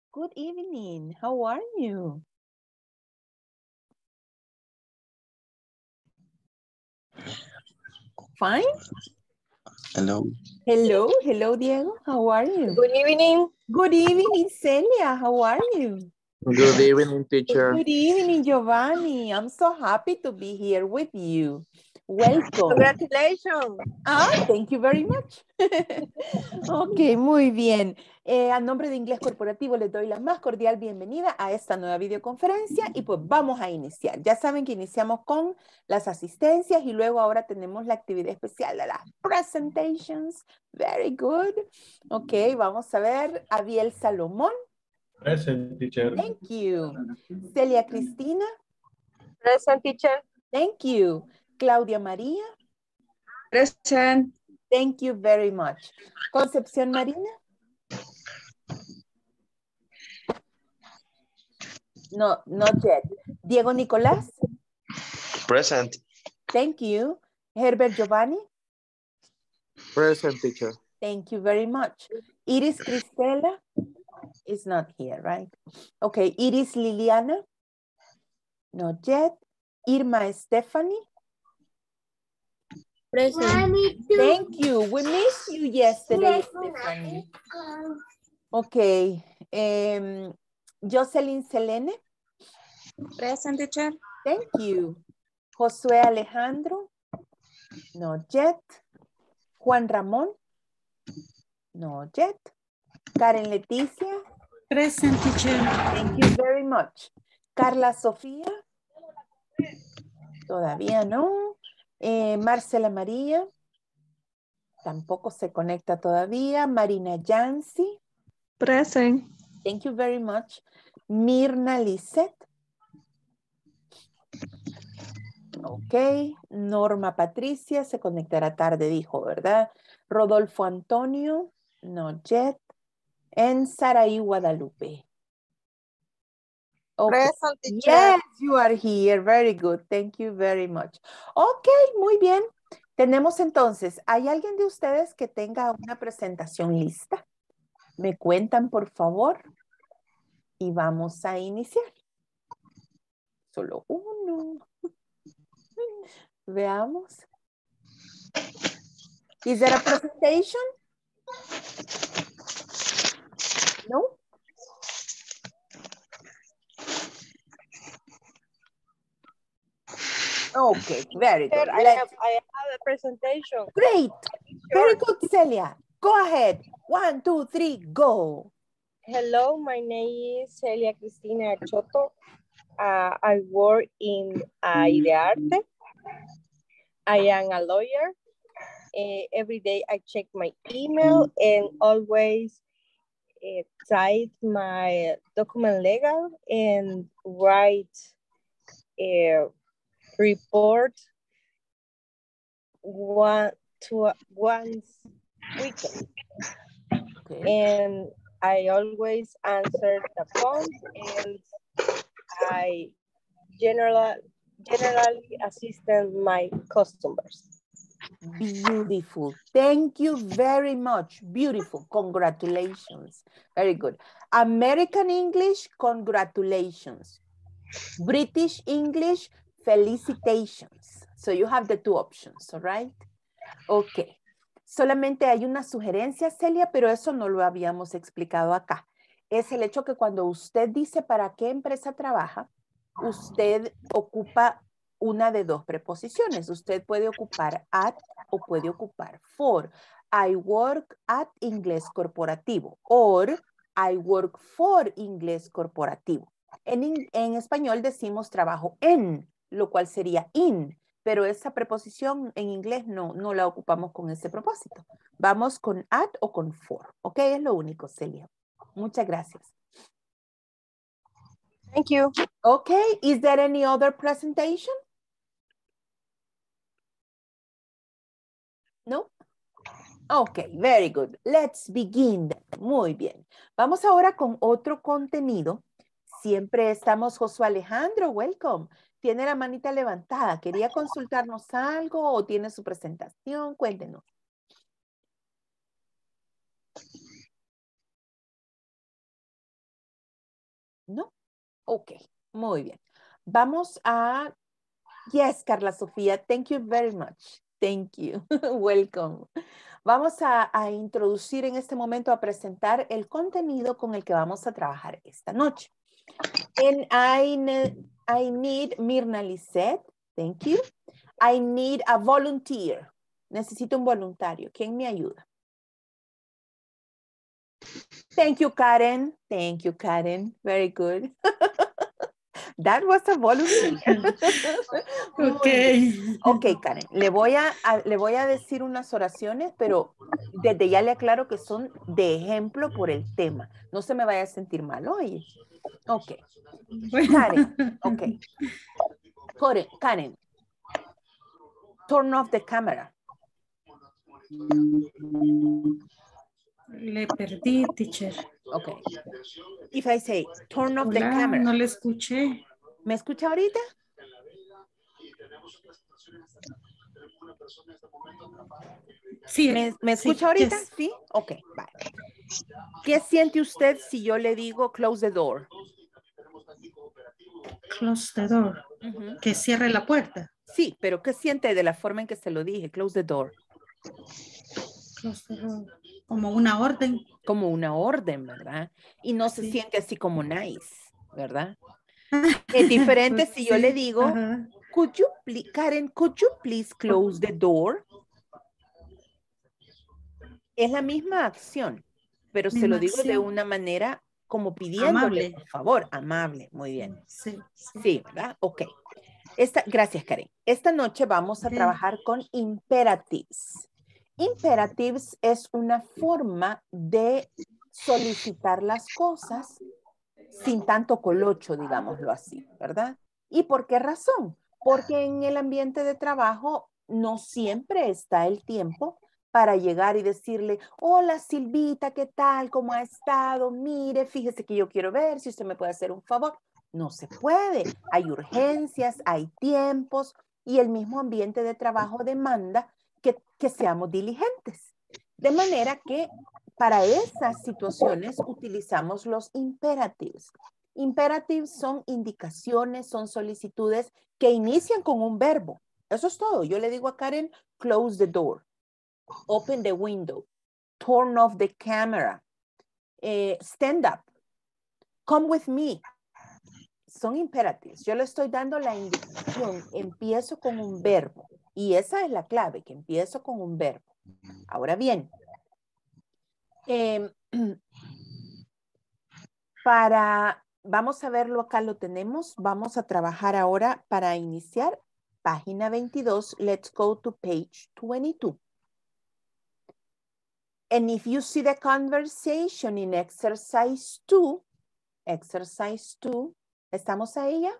Good evening. How are you? Fine? Hello. Hello, Diego. How are you? Good evening. Good evening, Celia. How are you? Good evening, teacher. Good evening, Giovanni. I'm so happy to be here with you. Welcome. Congratulations. Thank you very much. Ok, muy bien. A nombre de Inglés Corporativo les doy la más cordial bienvenida a esta nueva videoconferencia y pues vamos a iniciar. Ya saben que iniciamos con las asistencias y luego ahora tenemos la actividad especial de las presentations. Very good. Ok, vamos a ver. Abiel Salomón. Present, teacher. Thank you. Celia Cristina. Present, teacher. Thank you. Claudia María. Present. Thank you very much. Concepción Marina. No, not yet. Diego Nicolás. Present. Thank you. Herbert Giovanni. Present, teacher. Thank you very much. Iris Cristela is not here, right? Okay, Iris Liliana. Not yet. Irma Stephanie. Present. Thank you. We missed you yesterday, Stephanie. Okay. Jocelyn Selene. Present, teacher. Thank you. Josué Alejandro. Not yet. Juan Ramón. Not yet. Karen Leticia. Present, teacher. Thank you very much. Carla Sofía. Todavía no. Marcela María. Tampoco se conecta todavía. Marina Yancy. Present. Thank you very much. Mirna Lisette. Ok. Norma Patricia se conectará tarde, dijo, ¿verdad? Rodolfo Antonio. Not yet. En Saraí Guadalupe. Okay. Present, teacher. Yes, you are here. Very good. Thank you very much. Ok, muy bien. Tenemos entonces, ¿hay alguien de ustedes que tenga una presentación lista? Me cuentan, por favor. Y vamos a iniciar. Solo uno. Veamos. Is there a presentation? No? Okay, very good. I have a presentation. Great. Very good, Celia. Go ahead. 1, 2, 3, go. Hello, my name is Celia Cristina Choto. I work in Idearte. I am a lawyer. Every day I check my email and always type my document legal and write a report once weekly. Okay. And I always answer the phone and I generally assist my customers. Beautiful. Thank you very much. Beautiful. Congratulations. Very good. American English, congratulations. British English, felicitations. So you have the two options, all right? Ok. Solamente hay una sugerencia, Celia, pero eso no lo habíamos explicado acá. Es el hecho que cuando usted dice para qué empresa trabaja, usted ocupa una de dos preposiciones. Usted puede ocupar at o puede ocupar for. I work at Inglés Corporativo. Or I work for Inglés Corporativo. En español decimos trabajo en, lo cual sería in. Pero esa preposición en inglés no la ocupamos con ese propósito. Vamos con at o con for. ¿Ok? Es lo único, Celia. Muchas gracias. Thank you. Okay, is there any other presentation? No? Okay, very good. Let's begin. Muy bien. Vamos ahora con otro contenido. Siempre estamos, Josué Alejandro, welcome. Tiene la manita levantada. ¿Quería consultarnos algo o tiene su presentación? Cuéntenos. Ok, muy bien. Vamos a... Yes, Carla Sofía, thank you very much. Thank you. Welcome. Vamos a introducir en este momento, a presentar el contenido con el que vamos a trabajar esta noche. And I need Mirna Lisette. Thank you. I need a volunteer. Necesito un voluntario. ¿Quién me ayuda? Thank you, Karen. Thank you, Karen. Very good. That was a volunteer. Okay. Ok, Karen. Le voy a decir unas oraciones, pero desde ya le aclaro que son de ejemplo por el tema. No se me vaya a sentir mal, oye. Ok. Karen. Ok. Karen. Turn off the camera. Le perdí, teacher. Ok. If I say, turn off the Hola, camera. no le escuché. ¿Me escucha ahorita? Sí. ¿Me escucha ahorita? Yes. Sí. Ok, vale. ¿Qué siente usted si yo le digo close the door? Close the door. Que cierre la puerta. Sí, pero ¿qué siente de la forma en que se lo dije? Close the door. Close the door. Como una orden. Como una orden, ¿verdad? Y no se siente así como nice, ¿verdad? Es diferente si yo le digo, Karen, could you please close the door? Es la misma acción, pero se lo digo de una manera como pidiéndole, amable. por favor, amable. Muy bien. Sí. Sí, ¿verdad? Ok. Gracias, Karen. Esta noche vamos a trabajar con imperatives. Imperatives es una forma de solicitar las cosas sin tanto colocho, digámoslo así, ¿verdad? ¿Y por qué razón? Porque en el ambiente de trabajo no siempre está el tiempo para llegar y decirle, hola Silvita, ¿qué tal? ¿Cómo ha estado? Mire, fíjese que yo quiero ver si usted me puede hacer un favor. No se puede. Hay urgencias, hay tiempos y el mismo ambiente de trabajo demanda que seamos diligentes. De manera que para esas situaciones utilizamos los imperatives. Imperatives son indicaciones, son solicitudes que inician con un verbo. Eso es todo. Yo le digo a Karen, close the door, open the window, turn off the camera, stand up, come with me. Son imperatives. Yo le estoy dando la indicación. Empiezo con un verbo. Y esa es la clave, que empiezo con un verbo. Ahora bien, vamos a verlo, acá lo tenemos. Vamos a trabajar ahora para iniciar. Página 22. Let's go to page 22. And if you see the conversation in exercise 2, ¿estamos a ella?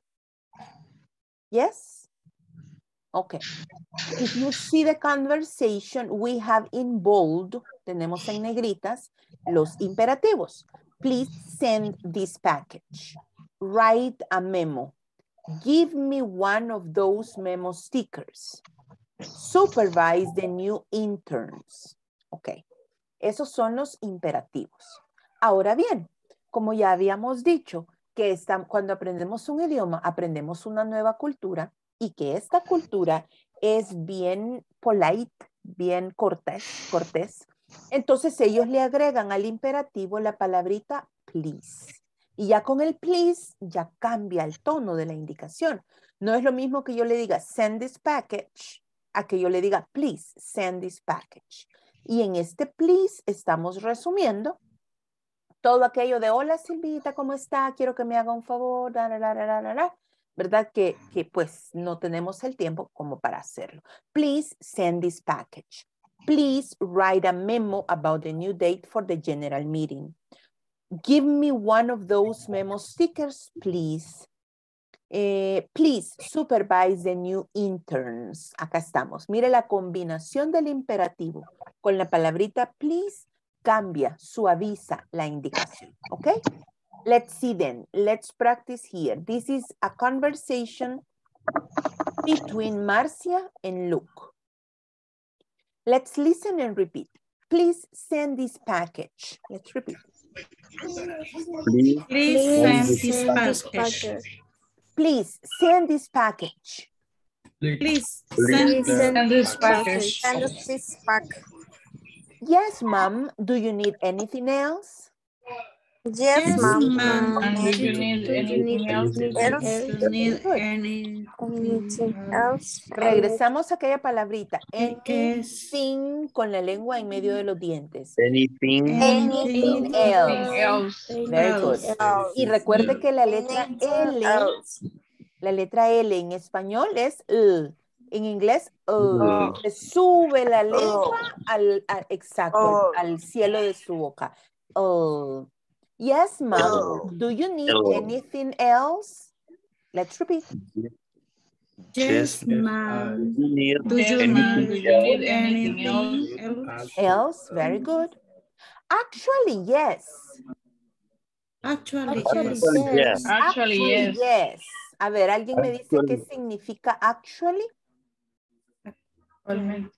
Yes? Okay. If you see the conversation, we have in bold, tenemos en negritas, los imperativos. Please send this package. Write a memo. Give me one of those memo stickers. Supervise the new interns. Ok. Esos son los imperativos. Ahora bien, como ya habíamos dicho, que cuando aprendemos un idioma, aprendemos una nueva cultura y que esta cultura es bien polite, bien cortés. Entonces ellos le agregan al imperativo la palabrita please. Y ya con el please ya cambia el tono de la indicación. No es lo mismo que yo le diga send this package a que yo le diga please send this package. Y en este please estamos resumiendo todo aquello de hola Silvita, ¿cómo está? Quiero que me haga un favor, ¿verdad? Que pues no tenemos el tiempo como para hacerlo. Please send this package. Please write a memo about the new date for the general meeting. Give me one of those memo stickers, please. Please supervise the new interns. Acá estamos. Mire la combinación del imperativo con la palabrita please cambia, suaviza la indicación. ¿Ok? Let's see then. Let's practice here. This is a conversation between Marcia and Luke. Let's listen and repeat. Please send this package. Let's repeat. Please Please send send this this package. Please send this package. Please Please send this package. package. Yes, ma'am. Do you need anything else? Yes, ma'am. And do you need anything else? Do you need Good. anything else? Regresamos a aquella palabrita. ¿Qué es? Anything con la lengua en medio de los dientes. anything Anything else. else. Very good. Y recuerde que la letra L en español es L. En inglés, se sube la lengua exacto, al cielo de su boca. Yes, ma'am. Do you need anything else? Let's repeat. Yes, ma'am. you need Do you need anything else? Very good. Actually, yes. Actually, yes. Actually, yes. Yes. A ver, ¿alguien me dice qué significa actually? Actualmente.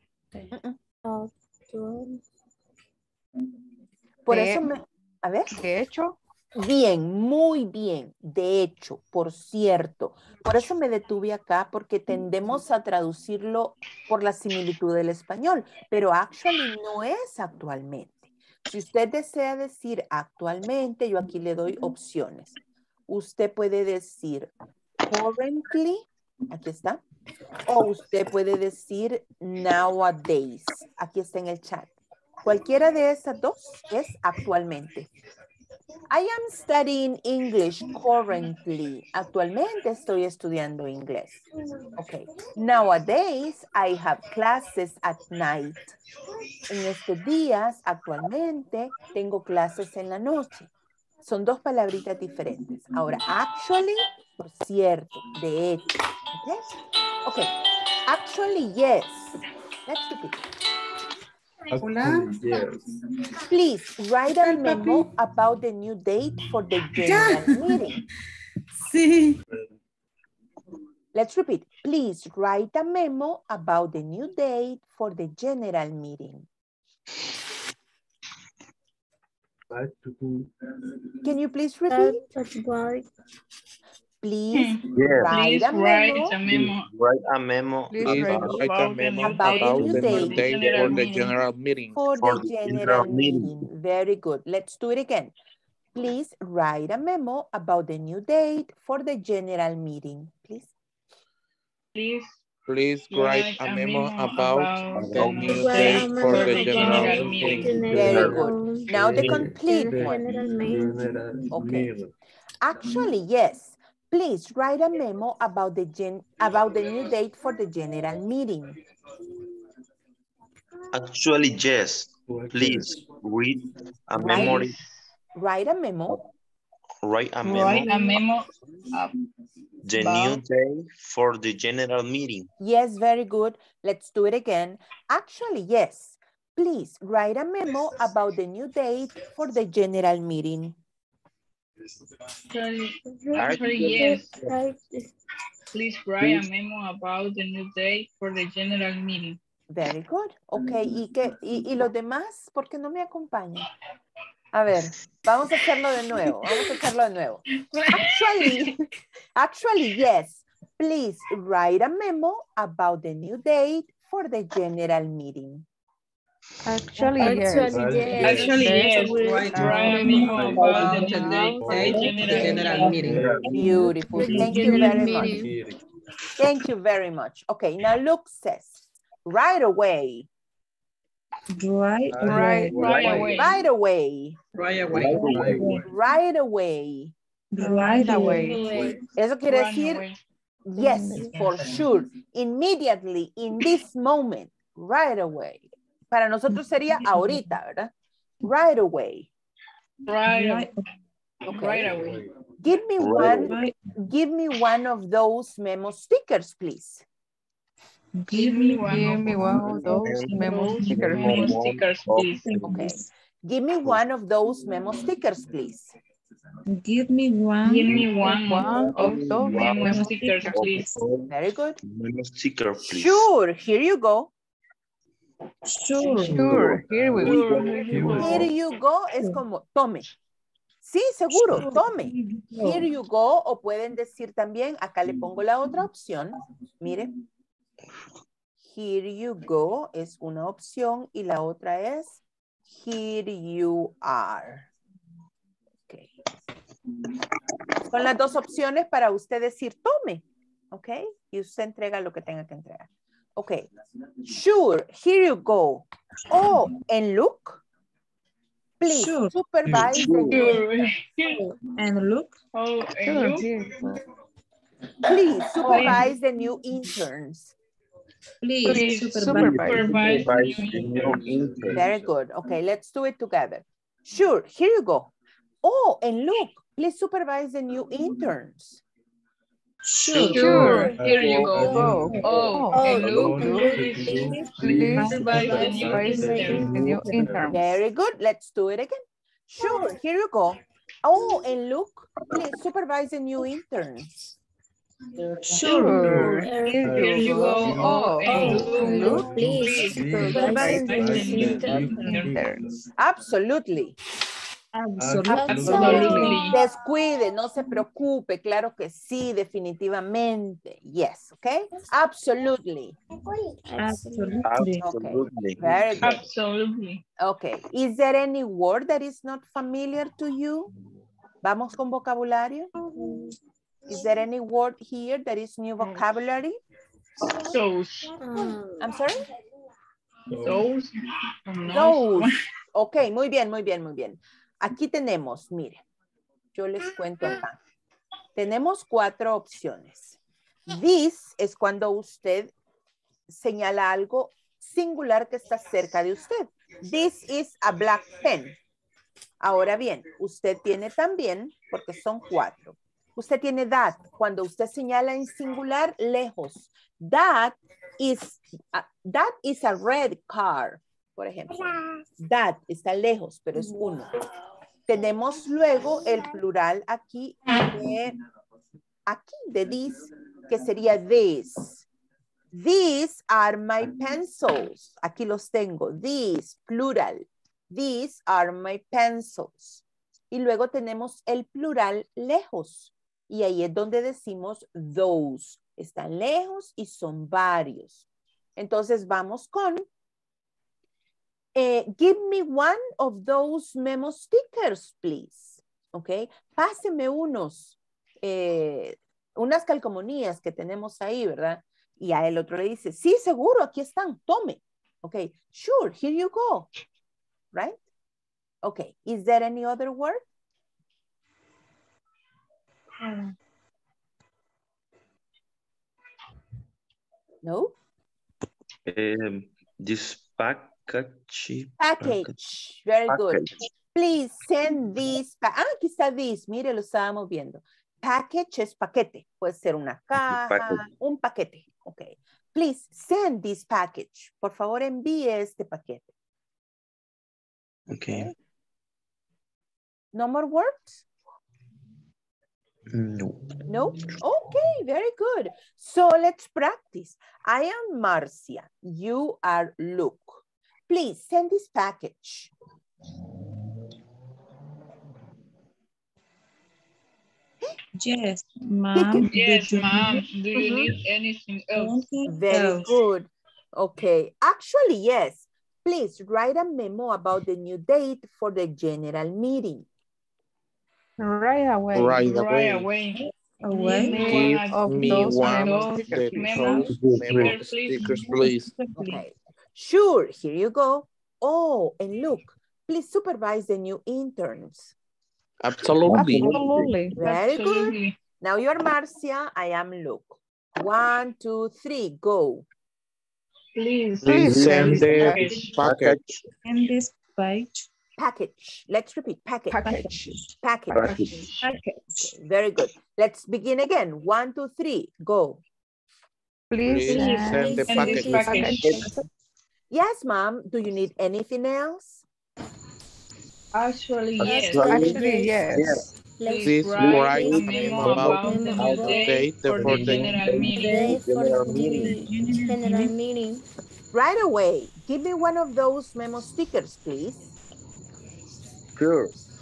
Por eso me... A ver. De hecho. Bien, muy bien. De hecho, por cierto. Por eso me detuve acá, porque tendemos a traducirlo por la similitud del español. Pero actually no es actualmente. Si usted desea decir actualmente, yo aquí le doy opciones. Usted puede decir currently. Aquí está. O usted puede decir nowadays. Aquí está en el chat. Cualquiera de esas dos es actualmente. I am studying English currently. Actualmente estoy estudiando inglés. Okay. Nowadays, I have classes at night. En estos días, actualmente, tengo clases en la noche. Son dos palabritas diferentes. Ahora, actually, por cierto, de hecho. Okay. Actually, yes. Let's repeat. Hola. Yes. Please write a memo about the new date for the general meeting. Sí. Let's repeat. Please write a memo about the new date for the general meeting. Can you please repeat? Please write a memo. Write a memo Please write a memo about about the the new new date date for the general meeting. For For the the general general meeting. meeting. Very good. Let's do it again. Please write a memo about the new date for the general meeting. Please. Please write a memo about the new date for the general meeting. Very good. Now the complete one. Okay. Actually, yes. Please write a memo about the new date for the general meeting. Actually, yes. Please read a memory. Write a memo. Write a memo. The new day for the general meeting. Yes, very good. Let's do it again. Actually, yes. Please write a memo about the new date for the general meeting. Actually, yes. Please write a memo about the new date for the general meeting. Very good. Ok, ¿y los demás? ¿Por qué no me acompañan? A ver, vamos a hacerlo de nuevo. Actually, yes. Please write a memo about the new date for the general meeting. Actually, yes. Actually, yes. Write a memo about the new date for the general meeting. Beautiful. Thank you very much. Thank you very much. Okay, now Luke says, right away. Right away. Right away. Right away. Right away. Right away. Eso quiere decir, yes, for sure. Immediately, in this moment, right away. Para nosotros sería ahorita, ¿verdad? Right away. Right. Okay. Right away. Give me one of those memo stickers, please. Give me one of those memo stickers, please. Okay. Give me one of those memo stickers, please. Give me one of those memo stickers, please. Very good. Memo sticker, please. Sure, here you go. Sure. Here we go. Here you go es como, tome. Sí, seguro, tome. Here you go, o pueden decir también, acá le pongo la otra opción. Mire. Here you go es una opción y la otra es here you are. Okay. Son las dos opciones para usted decir tome. Ok. Y usted entrega lo que tenga que entregar. Ok. Sure, here you go. Oh, and look. Please Sure. supervise the new And look. Oh, and you? Please supervise the new interns. Please supervise the new intern. Very good. Okay, let's do it together. Sure, here you go. Oh, and look, please supervise the new interns. Sure, here you go. Oh, and look, please supervise the new intern. Very good. Let's do it again. Sure, here you go. Oh, and look, please supervise the new interns. Sure, here you go. Oh, and look, please supervise the new interns. Absolutely. Absolutely. Descuide, no se preocupe. Claro que sí, definitivamente. Yes, okay? Absolutely. Absolutely. Okay. Very good. Absolutely. Okay. Is there any word that is not familiar to you? Vamos con vocabulario. Is there any word here that is new vocabulary? Those. I'm sorry? Those. Those. Ok, muy bien, muy bien, muy bien. Aquí tenemos, mire, yo les cuento acá. Tenemos 4 opciones. This es cuando usted señala algo singular que está cerca de usted. This is a black pen. Ahora bien, usted tiene también, porque son 4. Usted tiene that, cuando usted señala en singular, lejos. That is a red car, por ejemplo. That está lejos, pero es uno. Tenemos luego el plural aquí de this, que sería this. These are my pencils. Aquí los tengo. These, plural. These are my pencils. Y luego tenemos el plural lejos. Y ahí es donde decimos those. Están lejos y son varios. Entonces vamos con give me one of those memo stickers, please. Ok. Páseme unas calcomanías que tenemos ahí, ¿verdad? Y a el otro le dice, sí, seguro, aquí están, tome. Ok. Sure, here you go. Right? Okay. Is there any other word? No? This package. Very good. Please send this. Aquí está this. Mire, lo estábamos viendo. Package es paquete. Puede ser una caja, un paquete. Ok. Please send this package. Por favor, envíe este paquete. Okay. No more words? No. No? Okay, very good. So let's practice. I am Marcia. You are Luke. Please send this package. Yes, ma'am. Yes, ma'am. Do you need anything else? Very good. Okay. Actually, yes. Please write a memo about the new date for the general meeting. Right away. Give me one of those memo stickers, please. Okay. Sure, here you go. Oh, and look, please supervise the new interns. Absolutely. Very good. Now you're Marcia, I am Luke. 1, 2, 3, go. Please send the package. And this page. Package. Let's repeat. Package. Package. Okay, very good. Let's begin again. 1, 2, 3, go. Please send the package. Yes, ma'am. Do you need anything else? Actually, yes. Please write a memo about the date for the general meeting. Right away. Give me one of those memo stickers, please. Sure.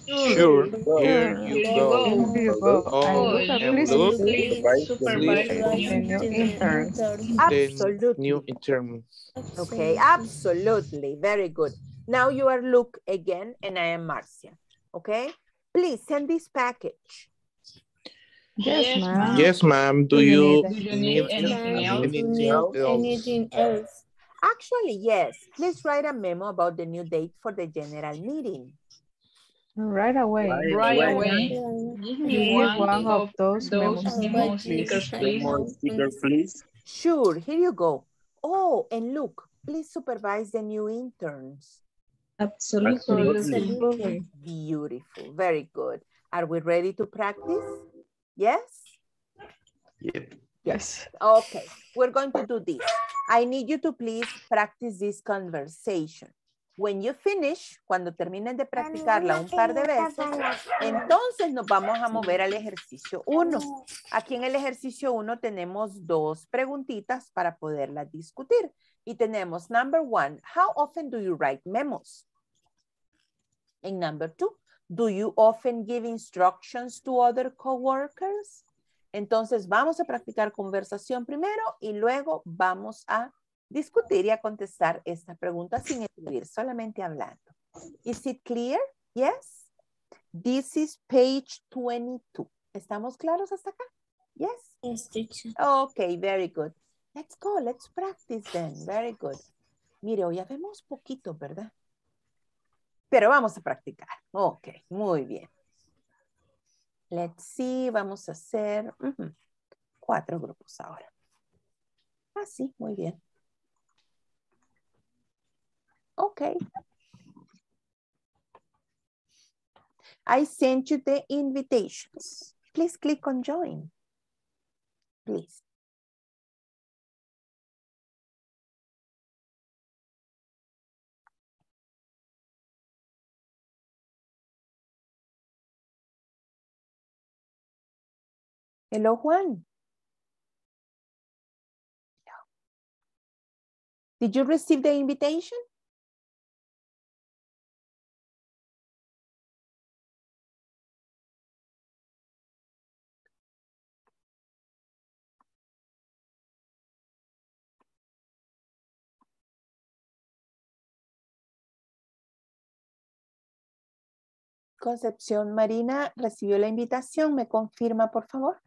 Sure, here Here you you go. go. Here you go. Oh, And and look, look, Please supervise please, the the new new interns. the new Absolutely. intern. Okay, absolutely. Very good. Now you are Luke again, and I am Marcia. Okay? Please send this package. Yes, ma'am. Yes, ma'am. Do Do you you need Do you need need anything else? anything else? Anything else? Actually, yes. Please write a memo about the new date for the general meeting. right away? Right away. Give me Give one one of of those those memo memo stickers, stickers, please. One please. more sticker, please. Sure, here you go. Oh, and look, please supervise the new interns. Absolutely. Absolutely. Beautiful. Very good. Are we ready to practice? Yes? Yep. Yes. Okay, we're going to do this. I need you to please practice this conversation. When you finish, cuando terminen de practicarla un par de veces, entonces nos vamos a mover al ejercicio 1. Aquí en el ejercicio 1 tenemos 2 preguntitas para poderlas discutir. Y tenemos number 1, how often do you write memos? And number 2, do you often give instructions to other coworkers? Entonces vamos a practicar conversación primero y luego vamos a discutir y a contestar esta pregunta sin escribir, solamente hablando. Is it clear? Yes? This is page 22. ¿Estamos claros hasta acá? Yes? Yes, teacher. Okay, very good. Let's go, let's practice then. Very good. Mire, hoy ya vemos poquito, ¿verdad? Pero vamos a practicar. Ok, muy bien. Let's see, vamos a hacer 4 grupos ahora. Ah, sí, muy bien. Okay. I sent you the invitations. Please click on join. Please. Hello, Juan. Did you receive the invitation? Concepción Marina recibió la invitación. ¿Me confirma, por favor?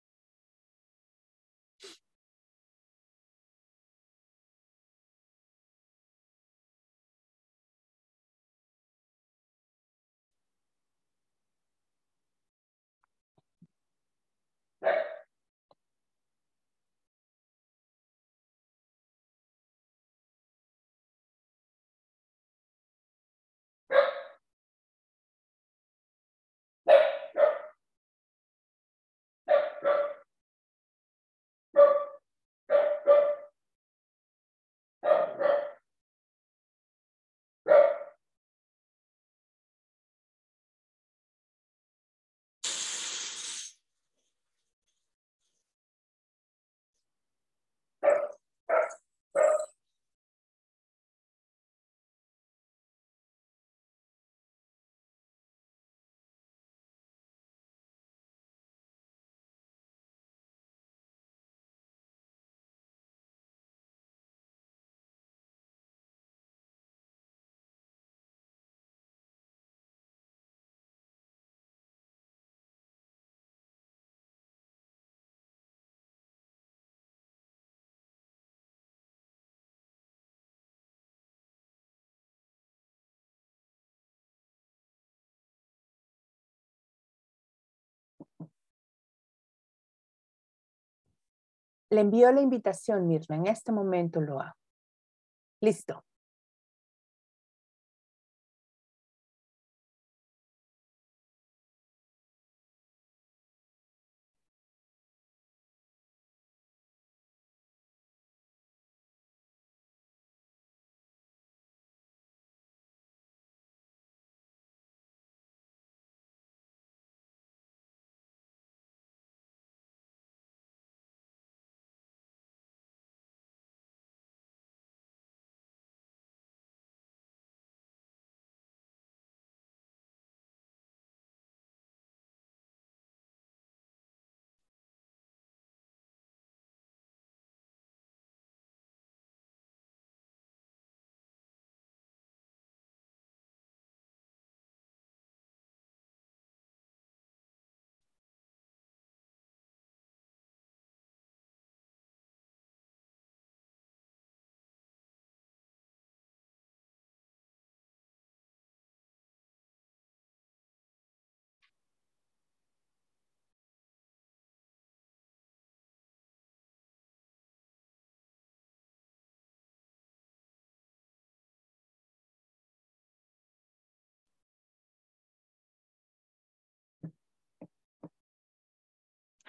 Le envío la invitación, Mirna. En este momento lo hago. Listo.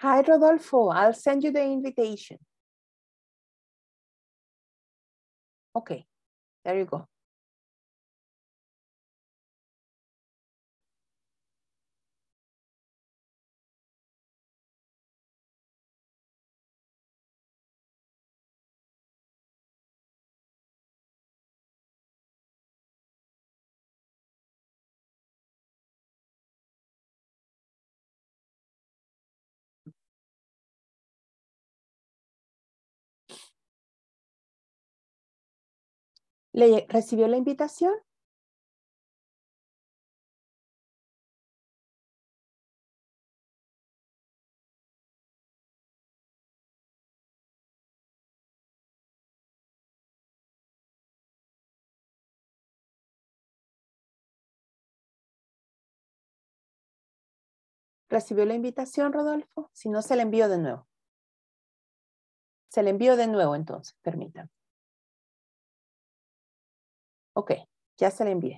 Hi, Rodolfo. I'll send you the invitation. Okay, there you go. ¿Recibió la invitación? ¿Recibió la invitación, Rodolfo? Si no, se la envío de nuevo. Se la envío de nuevo, entonces, permítanme. Ok, ya se la envié.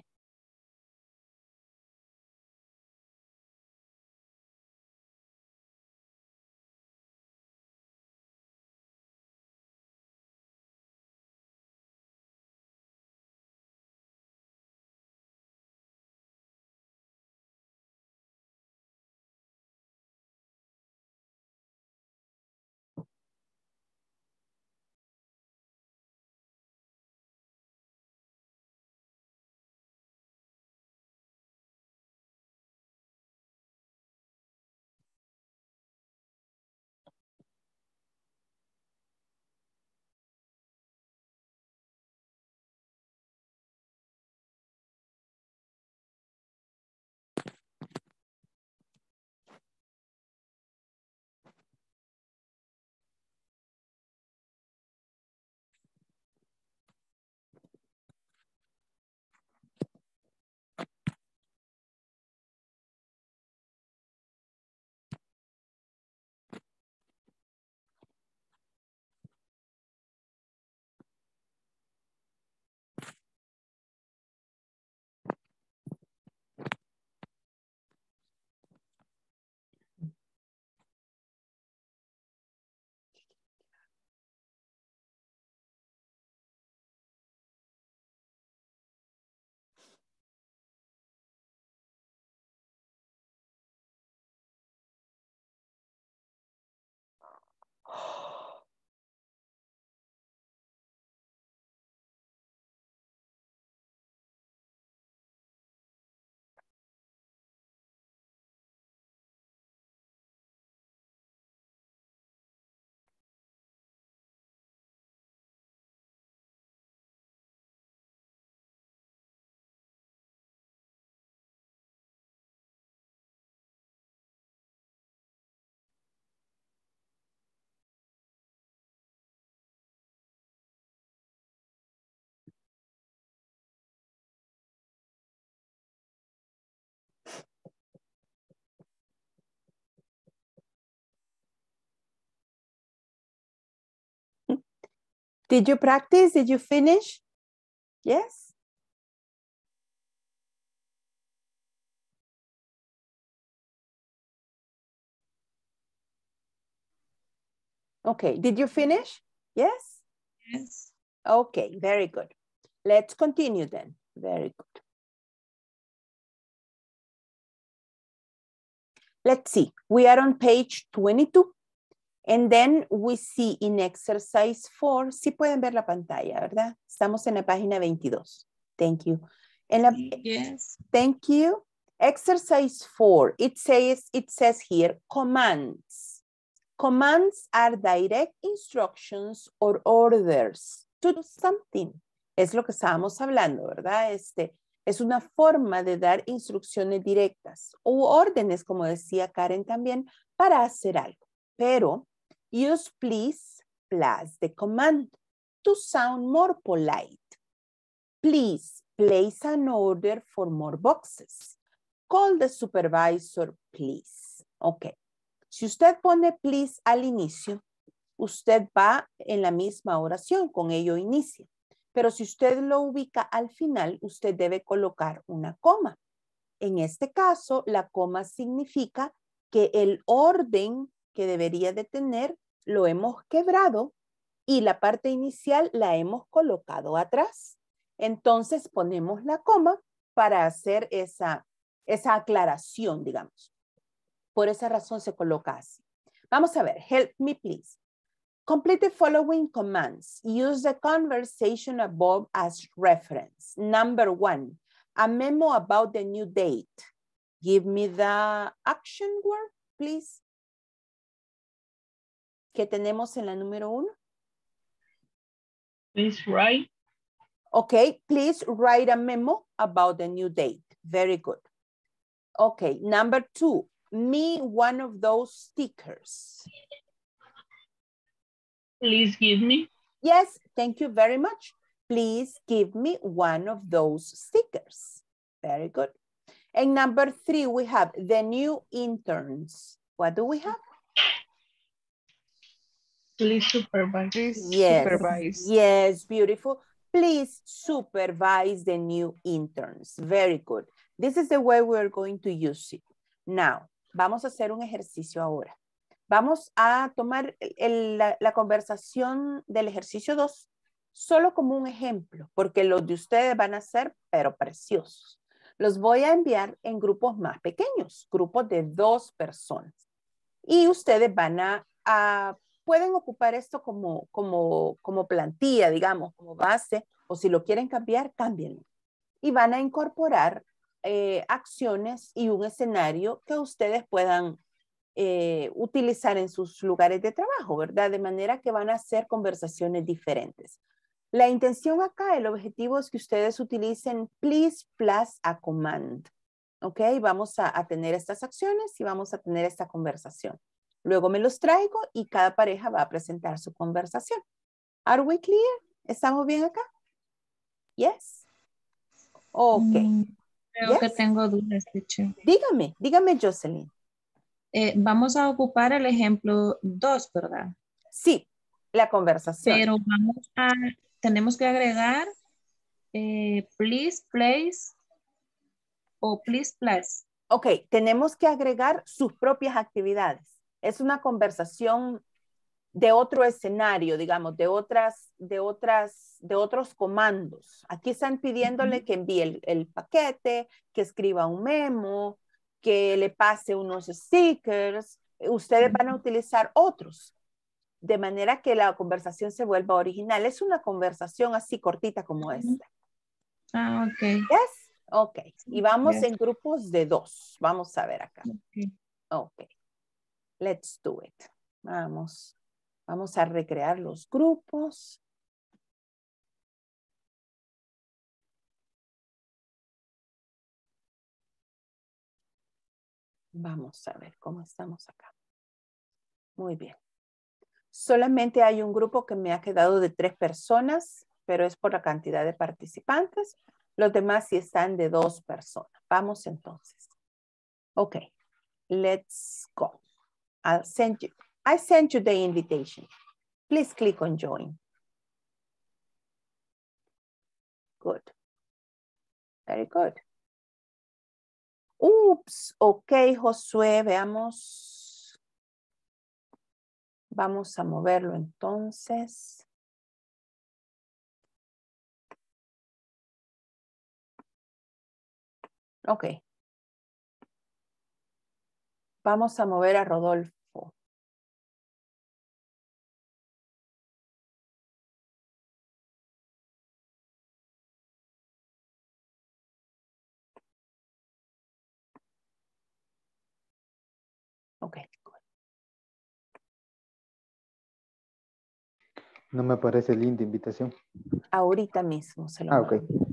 Did you practice? Did you finish? Yes? Okay, did you finish? Yes? Yes. Okay, very good. Let's continue then. Very good. Let's see. We are on page 22. And then we see in exercise 4, sí pueden ver la pantalla, ¿verdad? Estamos en la página 22. Thank you. Yes. Thank you. Exercise 4, it says here, commands. Commands are direct instructions or orders to do something. Es lo que estábamos hablando, ¿verdad? Es una forma de dar instrucciones directas o órdenes, como decía Karen también, para hacer algo. Pero use please plus the command to sound more polite. Please place an order for more boxes. Call the supervisor, please. Ok. Si usted pone please al inicio, usted va en la misma oración, con ello inicia. Pero si usted lo ubica al final, usted debe colocar una coma. En este caso, la coma significa que el orden que debería de tener lo hemos quebrado y la parte inicial la hemos colocado atrás. Entonces ponemos la coma para hacer esa aclaración, digamos. Por esa razón se coloca así. Vamos a ver, help me please. Complete the following commands. Use the conversation above as reference. Number 1, a memo about the new date. Give me the action word, please. ¿Qué tenemos en la número 1? Please write. Okay, please write a memo about the new date. Very good. Okay, number 2, me one of those stickers. Please give me. Yes, thank you very much. Please give me one of those stickers. Very good. And number 3, we have the new interns. What do we have? Please supervise. Please Yes, supervise. yes, beautiful. Please supervise the new interns. Very good. This is the way we're going to use it. Now, vamos a hacer un ejercicio ahora. Vamos a tomar la conversación del ejercicio 2 solo como un ejemplo, porque los de ustedes van a ser, pero preciosos. Los voy a enviar en grupos más pequeños, grupos de 2 personas. Y ustedes van pueden ocupar esto como plantilla, digamos, como base, o si lo quieren cambiar, cámbienlo. Y van a incorporar acciones y un escenario que ustedes puedan utilizar en sus lugares de trabajo, ¿verdad? De manera que van a hacer conversaciones diferentes. La intención acá, el objetivo es que ustedes utilicen please plus a command. ¿Ok? Vamos a tener estas acciones y vamos a tener esta conversación. Luego me los traigo y cada pareja va a presentar su conversación. Are we clear? ¿Estamos bien acá? Yes. Ok. Creo que Yes. tengo dudas, teacher. Dígame, Jocelyn. Vamos a ocupar el ejemplo 2, ¿verdad? Sí, la conversación. Pero tenemos que agregar please, place o please, plus. Ok, tenemos que agregar sus propias actividades. Es una conversación de otro escenario, digamos, de otros comandos. Aquí están pidiéndole que envíe el paquete, que escriba un memo, que le pase unos stickers. Ustedes van a utilizar otros, de manera que la conversación se vuelva original. Es una conversación así cortita como esta. Ah, ok. Yes? Ok. Y vamos Yes. en grupos de 2. Vamos a ver acá. Okay. Ok. Let's do it. Vamos a recrear los grupos. Vamos a ver cómo estamos acá. Muy bien. Solamente hay un grupo que me ha quedado de 3 personas, pero es por la cantidad de participantes. Los demás sí están de 2 personas. Vamos entonces. Ok. Let's go. I sent you the invitation. Please click on join. Good. Very good. Oops. Ok, Josué, veamos. Vamos a moverlo entonces. Ok. Vamos a mover a Rodolfo. Ok. No me aparece el link de invitación. Ahorita mismo se lo Ah, ok. mando.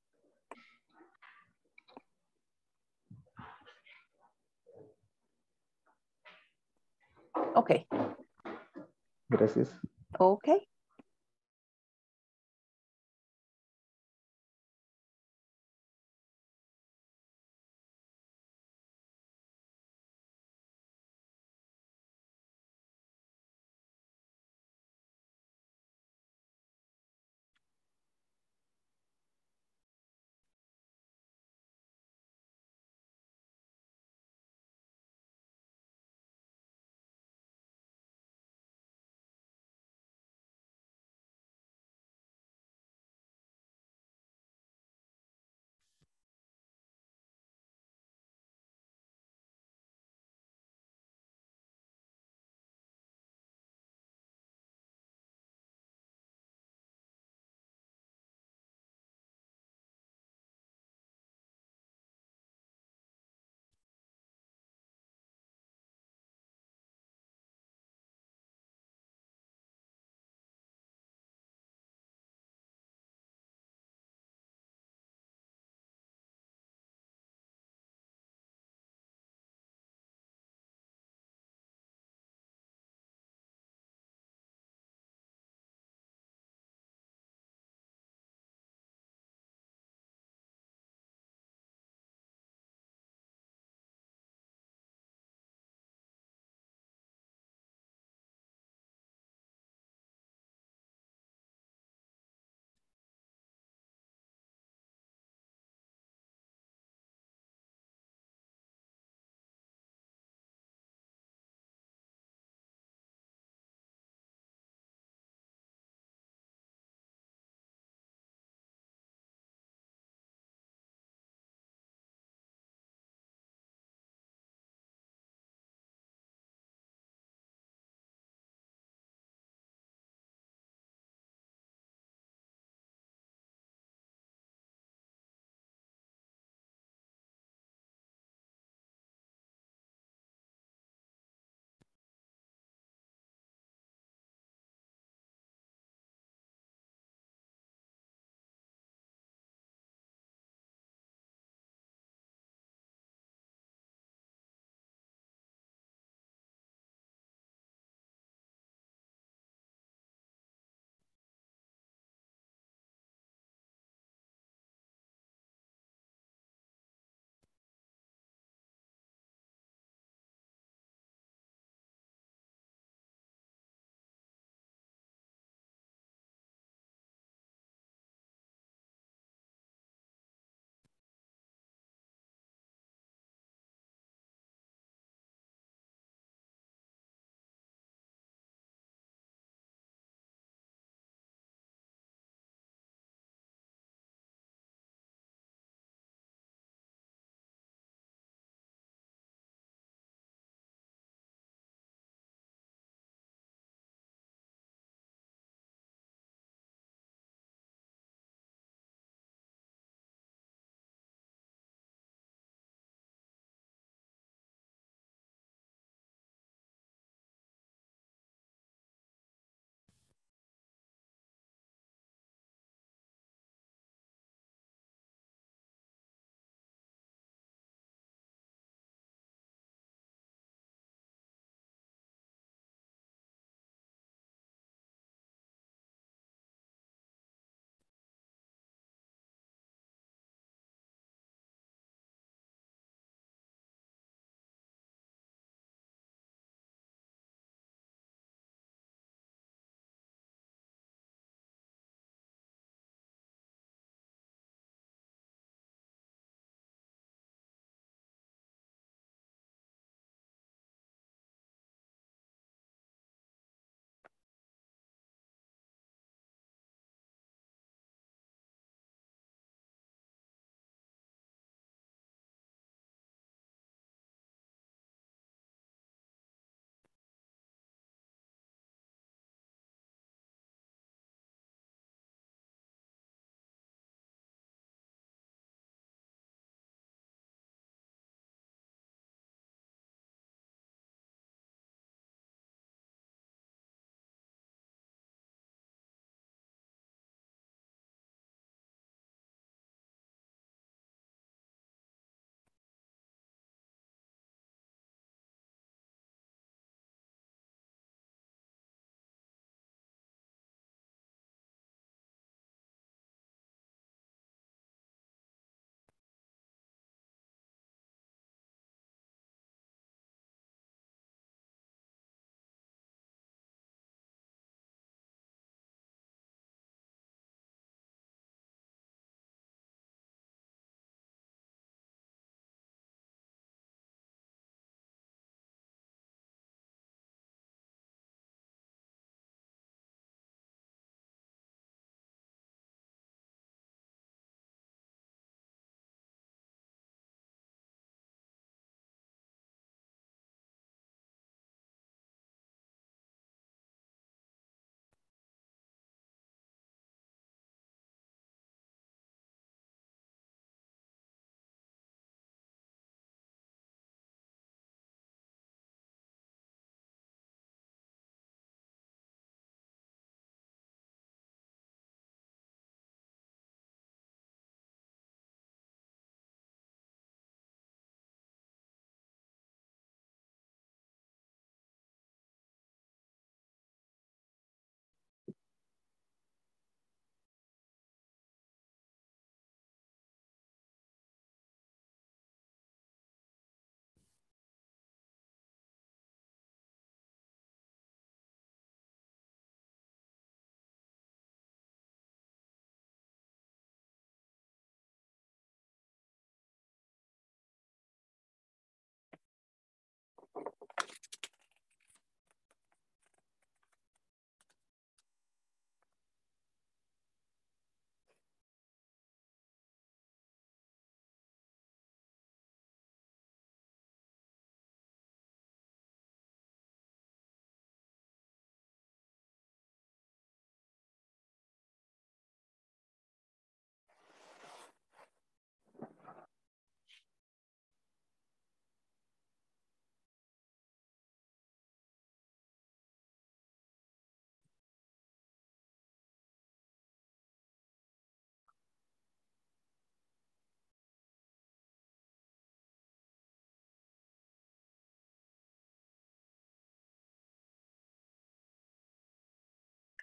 Ok. Gracias. Ok.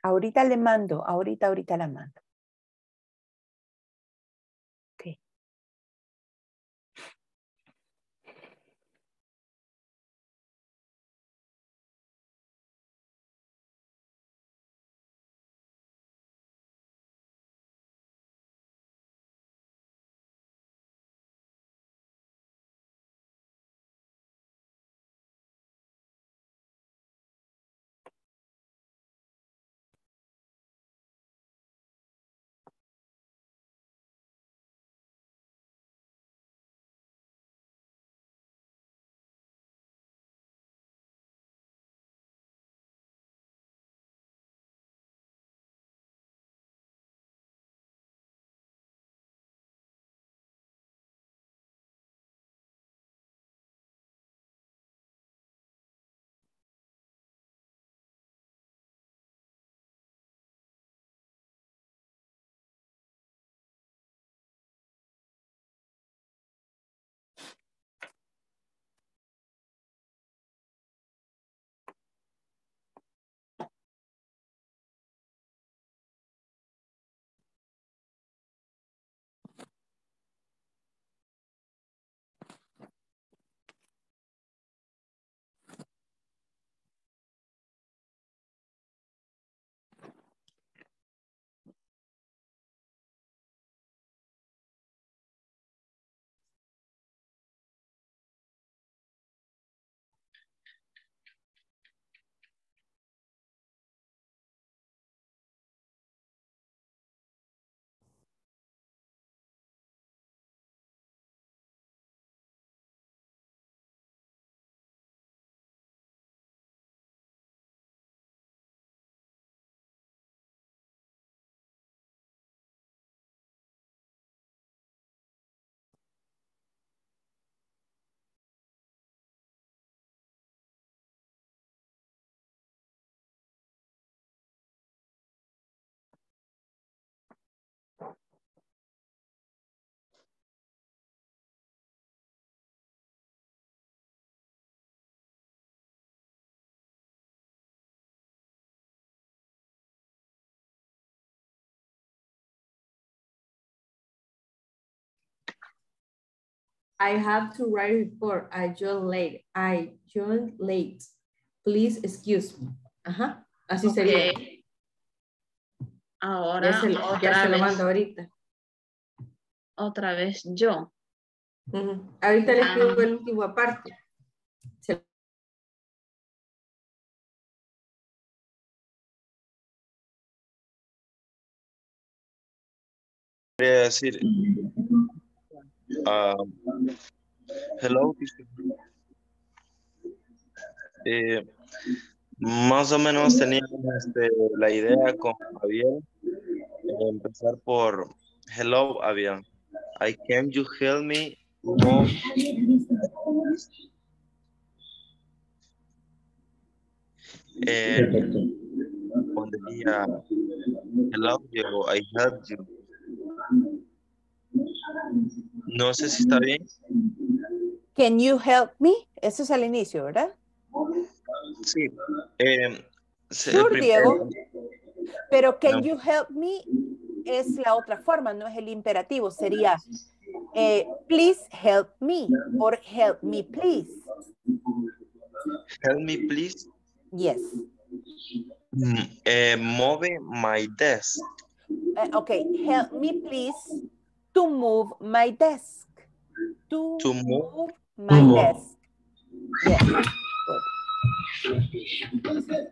Ahorita le mando, ahorita la mando. Ok. I have to write a report. I joined late. Please excuse me. Ajá, así sería. Ahora ya se lo mando ahorita. Otra vez yo. Ahorita le escribo el último aparte. Quería decir, hello, más o menos teníamos la idea con Javier de empezar por hello, Javier. Can you help me? Pondría hello, Diego, I help you. No sé si está bien. Can you help me? Eso es al inicio, ¿verdad? Sí. Sure, Diego. Pero can you help me es la otra forma, no es el imperativo. Sería please help me or help me please. Help me please. Yes. Move my desk. Okay, help me please to move my desk. To move my desk. Yes, good.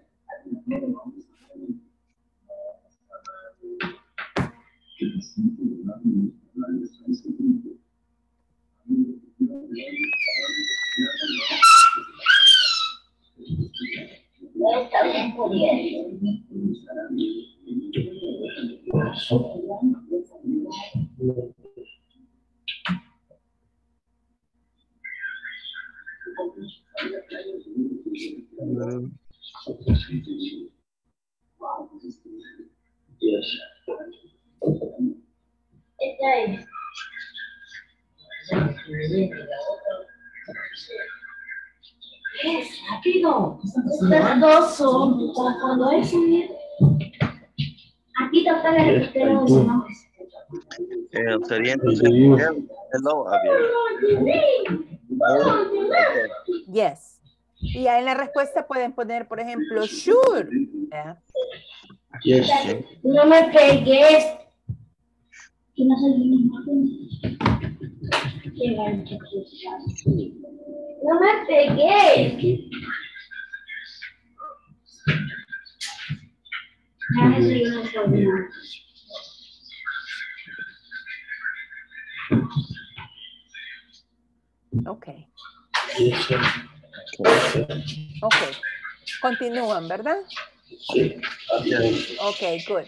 Está bien, rápido, es verdoso, cuando es Sería entonces hello, Abiel. Yes. Y ahí en la respuesta pueden poner, por ejemplo, sure. ¿Verdad? Yes. No me pegues. No me pegues. Ok. Ok. Continúan, ¿verdad? Sí. Ok, good.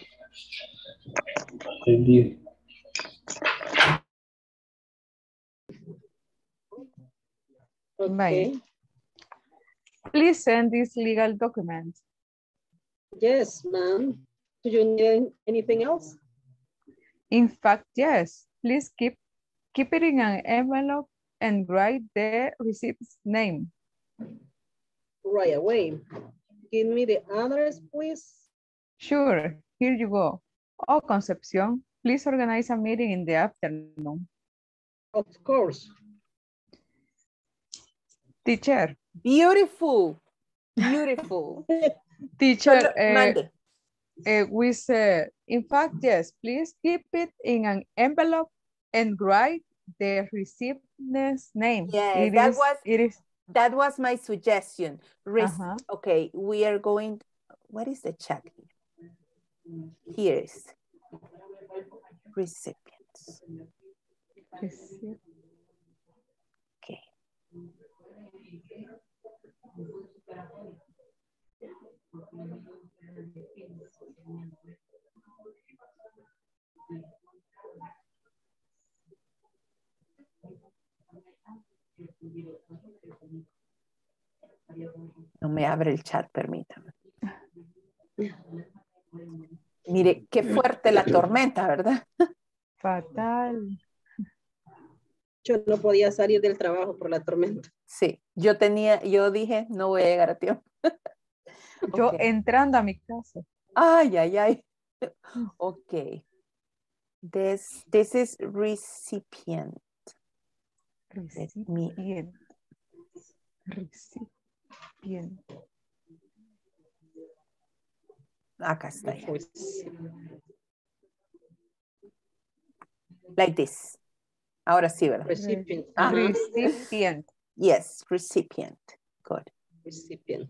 Okay. Please send this legal document. Yes, ma'am. Do you need anything else? In fact, yes. Please keep it in an envelope and write the recipient's name. Right away. Give me the address, please. Sure, here you go. Oh, Concepcion, please organize a meeting in the afternoon. Of course. Teacher. Beautiful. Beautiful. Teacher, we said, in fact, yes, please keep it in an envelope and write the recipient's name. Yes, that was my suggestion. Okay, we are going, what is the chat here? Here is recipients. Okay. No me abre el chat, permítame. Mire, qué fuerte la tormenta, ¿verdad? Fatal. Yo no podía salir del trabajo por la tormenta. Sí, yo dije, no voy a llegar a tiempo. Yo entrando a mi casa. Ay, ay, ay. Ok. This is recipient. Recipient. Acá está. Like this. Ahora sí, ¿verdad? Recipient. Recipient. Yes, recipient. Good. Recipient.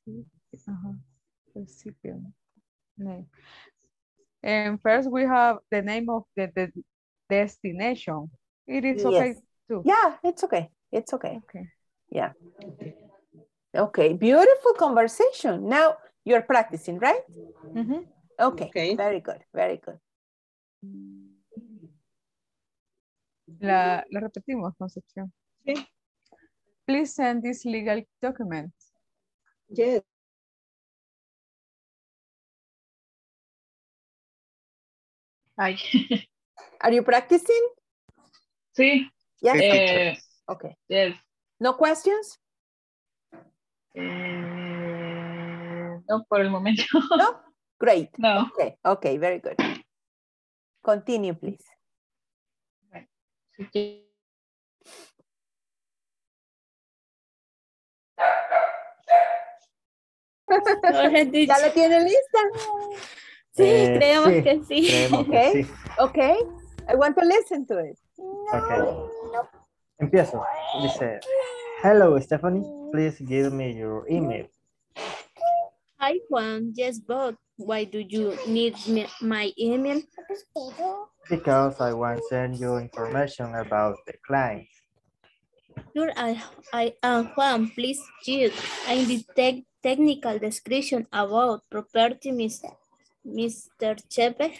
Recipient. Name. And first we have the name of the destination. It is okay too. Yeah, it's okay. It's okay. Okay. Yeah. Okay, beautiful conversation. Now you're practicing, right? Okay, very good, very good. La repetimos, Concepción. Sí. Please send this legal document. Yes. Are you practicing? Sí. Yes. Okay. Yes. No questions? No, por el momento. No? Great. No. Okay, very good. Continue, please. ¿Ya lo tiene lista? Sí, creemos que sí. Creemos que sí. Okay. I want to listen to it. Okay. Empiezo. Dice, hello, Stephanie. Please give me your email. Hi, Juan. Yes, but why do you need my email? Because I want to send you information about the client. Sure, I am Juan. Please choose. I need technical description about property, Mr. Chepe.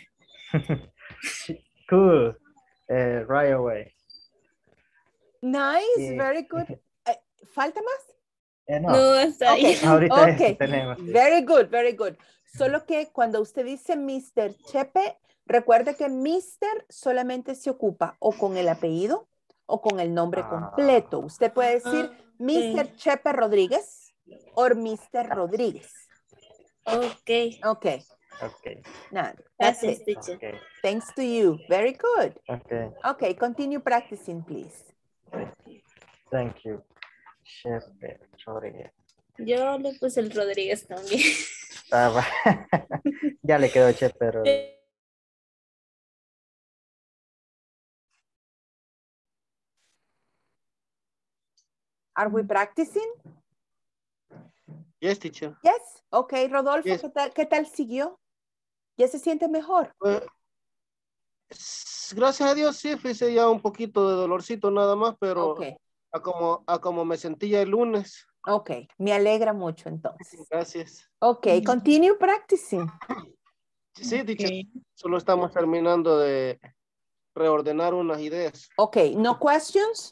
Cool. Right away. Nice, very good. ¿Falta más? No, está ahí. Ahorita tenemos. Very good, very good. Solo que cuando usted dice Mr. Chepe, recuerde que Mr. solamente se ocupa o con el apellido o con el nombre completo. Usted puede decir Mr. Chepe Rodríguez o Mr. Rodríguez. Ok. Ok. Okay. None. That's it. Okay. Thanks to you. Very good. Okay. Okay, continue practicing, please. Thank you. Chef Rodríguez. Yo le puse el Rodríguez también. Ya le quedó Chef Pedro. Are we practicing? Yes, teacher. Yes. Okay, Rodolfo, Yes. ¿qué tal siguió? ¿Ya se siente mejor? Gracias a Dios, sí, hice ya un poquito de dolorcito nada más, pero Okay. a como me sentía el lunes. Ok, me alegra mucho entonces. Gracias. Ok, continue practicing. Sí, teacher. Solo estamos terminando de reordenar unas ideas. Ok, no questions?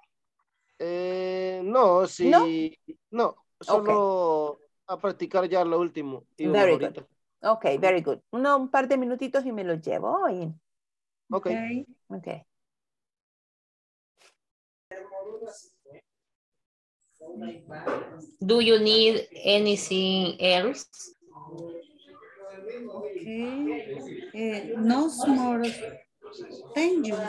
No, sí. No, solo a practicar ya lo último. Very good. Ok, very good. Un par de minutitos y me los llevo. Oye. Ok. Ok. Do you need anything else? Okay. No more. Thank you.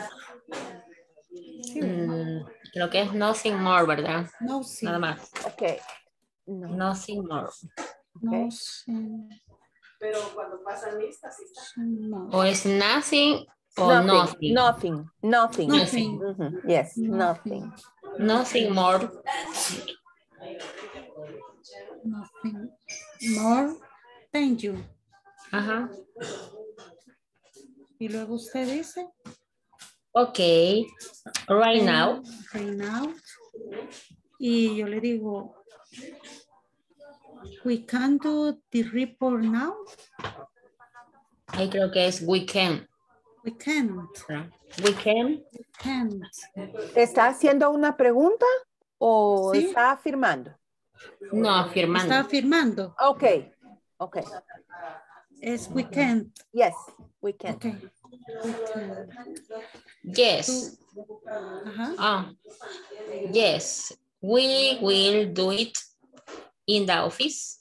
Creo que es nothing more, ¿verdad? Nothing. Nada más. Ok. Nothing more. Okay. Pero cuando pasan listas, sí está. No. O es nothing o nothing. Nothing. Nothing. Nothing. Yes, nothing. Nothing more. Nothing more. Thank you. Ajá. Y luego usted dice. Ok. Right now. Right now. Y yo le digo, we can do the report now. Ahí creo que es we can. We can't. We can. Can't. ¿Está haciendo una pregunta o Sí. está afirmando? No, afirmando. Está afirmando. Ok. Ok. Es we can't. Yes, we can. Okay. We can. Yes. Yes, we will do it in the office.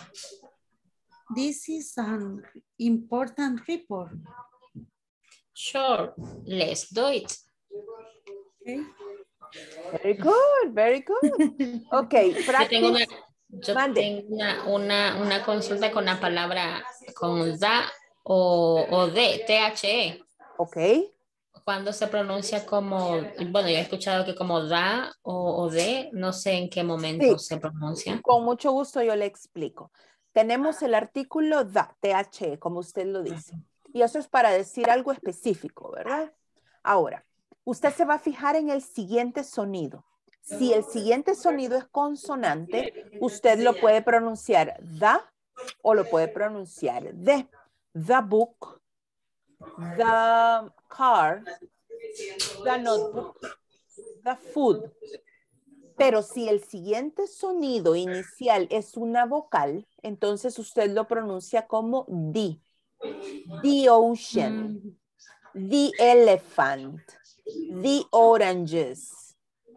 This is an important report. Sure, let's do it. Okay. Very good, very good. Ok, practice. Yo tengo una consulta con la palabra con da o de, THE. Ok. Cuando se pronuncia como, bueno, yo he escuchado que como da o de, no sé en qué momento se pronuncia. Con mucho gusto yo le explico. Tenemos el artículo da, THE, como usted lo dice. Y eso es para decir algo específico, ¿verdad? Ahora, usted se va a fijar en el siguiente sonido. Si el siguiente sonido es consonante, usted lo puede pronunciar da o lo puede pronunciar de. The book, the car, the notebook, the food. Pero si el siguiente sonido inicial es una vocal, entonces usted lo pronuncia como the. The ocean, the elephant, the oranges.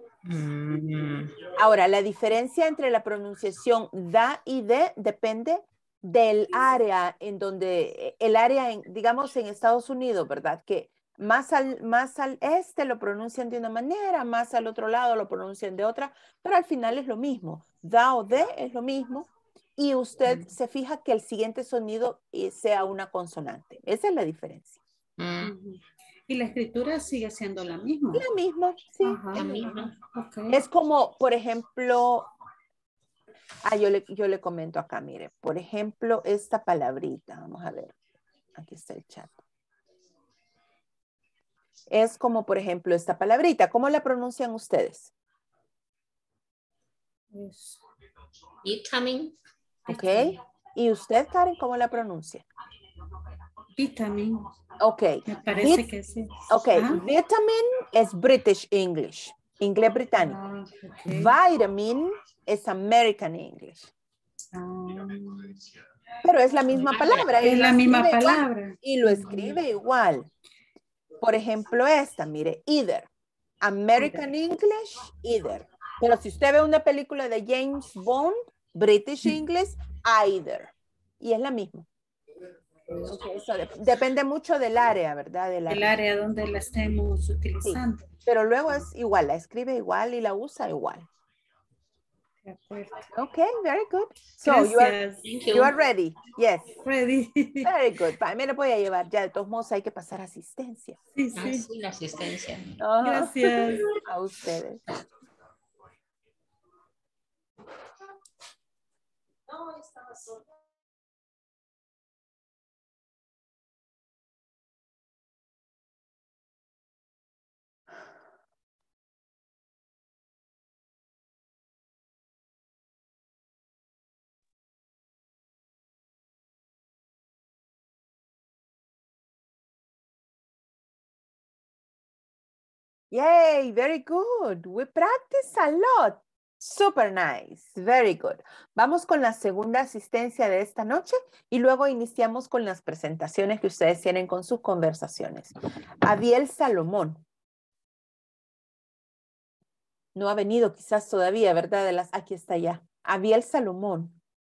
Ahora, la diferencia entre la pronunciación da y de depende del área en donde, el área, digamos en Estados Unidos, ¿verdad? Que más al este lo pronuncian de una manera, más al otro lado lo pronuncian de otra, pero al final es lo mismo. Da o de es lo mismo y usted se fija que el siguiente sonido sea una consonante. Esa es la diferencia. Y la escritura sigue siendo la misma. La misma, sí. Ajá, la misma. Okay. Es como, por ejemplo, yo le comento acá, mire, por ejemplo, esta palabrita, vamos a ver, aquí está el chat. Es como, por ejemplo, esta palabrita, ¿cómo la pronuncian ustedes? Vitamin. Ok, ¿y usted, Karen, cómo la pronuncia? Vitamin. Ok. Me parece que sí. Ok, vitamin es British English, inglés británico. Vitamin es American English. Pero es la misma palabra. Es la misma palabra. Y lo escribe igual. Por ejemplo, esta, mire, either. American English, either. Pero si usted ve una película de James Bond, British English, either. Y es la misma. Okay, so depende mucho del área, ¿verdad? El área donde la estemos utilizando. Sí, pero luego es igual, la escribe igual y la usa igual. De acuerdo. Okay, very good. So you are ready. Yes. Ready. Very good. Me lo voy a llevar ya. De todos modos hay que pasar asistencia. Sí, sí. Ah, sí, la asistencia. Gracias. A ustedes. No, estaba sola. Yay, very good. We practice a lot. Super nice. Very good. Vamos con la segunda asistencia de esta noche y luego iniciamos con las presentaciones que ustedes tienen con sus conversaciones. Abiel Salomón. No ha venido quizás todavía, ¿verdad? Aquí está ya. Abiel Salomón.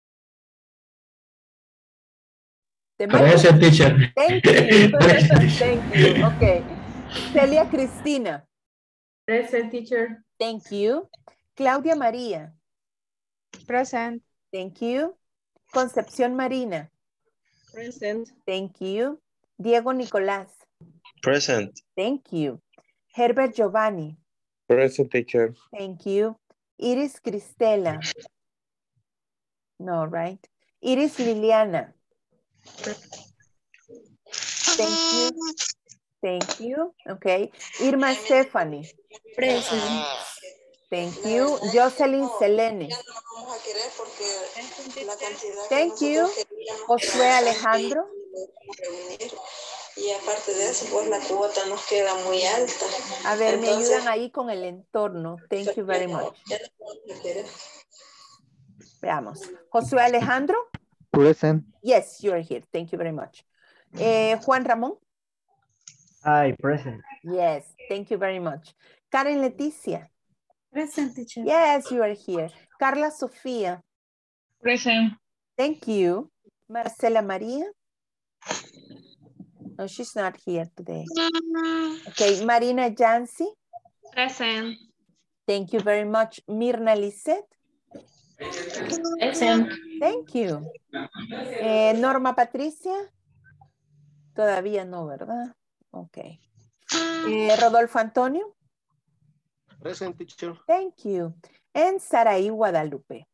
Present, teacher. Thank you. Thank you. Okay. Celia Cristina. Present, teacher. Thank you. Claudia María. Present. Thank you. Concepción Marina. Present. Thank you. Diego Nicolás. Present. Thank you. Herbert Giovanni. Present, teacher. Thank you. Iris Cristela. No, right? Iris Liliana. Thank you. Thank you. Okay. Irma Stephanie. Present. Thank you. Jocelyn Selene. Thank you. Josué Alejandro. Y aparte de eso, pues la cuota nos queda muy alta. A ver, entonces, me ayudan ahí con el entorno. Thank you very much. Veamos. Josué Alejandro. Present. Yes, you're here. Thank you very much. Juan Ramón. Hi, present. Yes, thank you very much. Karen Leticia. Present, teacher. Yes, you are here. Carla Sofía. Present. Thank you. Marcela María. No, she's not here today. Okay, Marina Jansi. Present. Thank you very much. Mirna Lisette. Present. Thank you. Norma Patricia. Todavía no, ¿verdad? Ok. Rodolfo Antonio. Present, teacher. Thank you. And Saraí Guadalupe.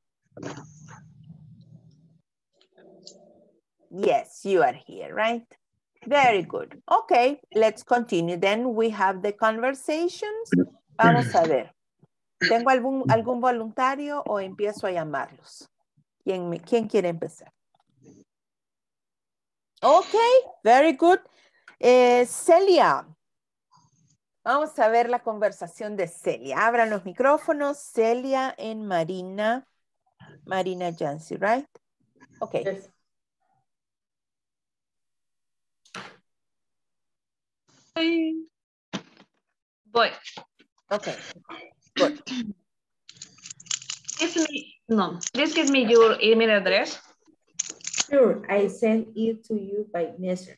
Yes, you are here, right? Very good. Okay, let's continue. Then we have the conversations. Vamos a ver. ¿Tengo algún voluntario o empiezo a llamarlos? ¿Quién quiere empezar? Okay, very good. Celia. Vamos a ver la conversación de Celia. Abran los micrófonos. Celia en Marina. Marina Jansi, right? Okay. Yes. Voy. Okay. Good. Please give me your email address. Sure, I send it to you by message.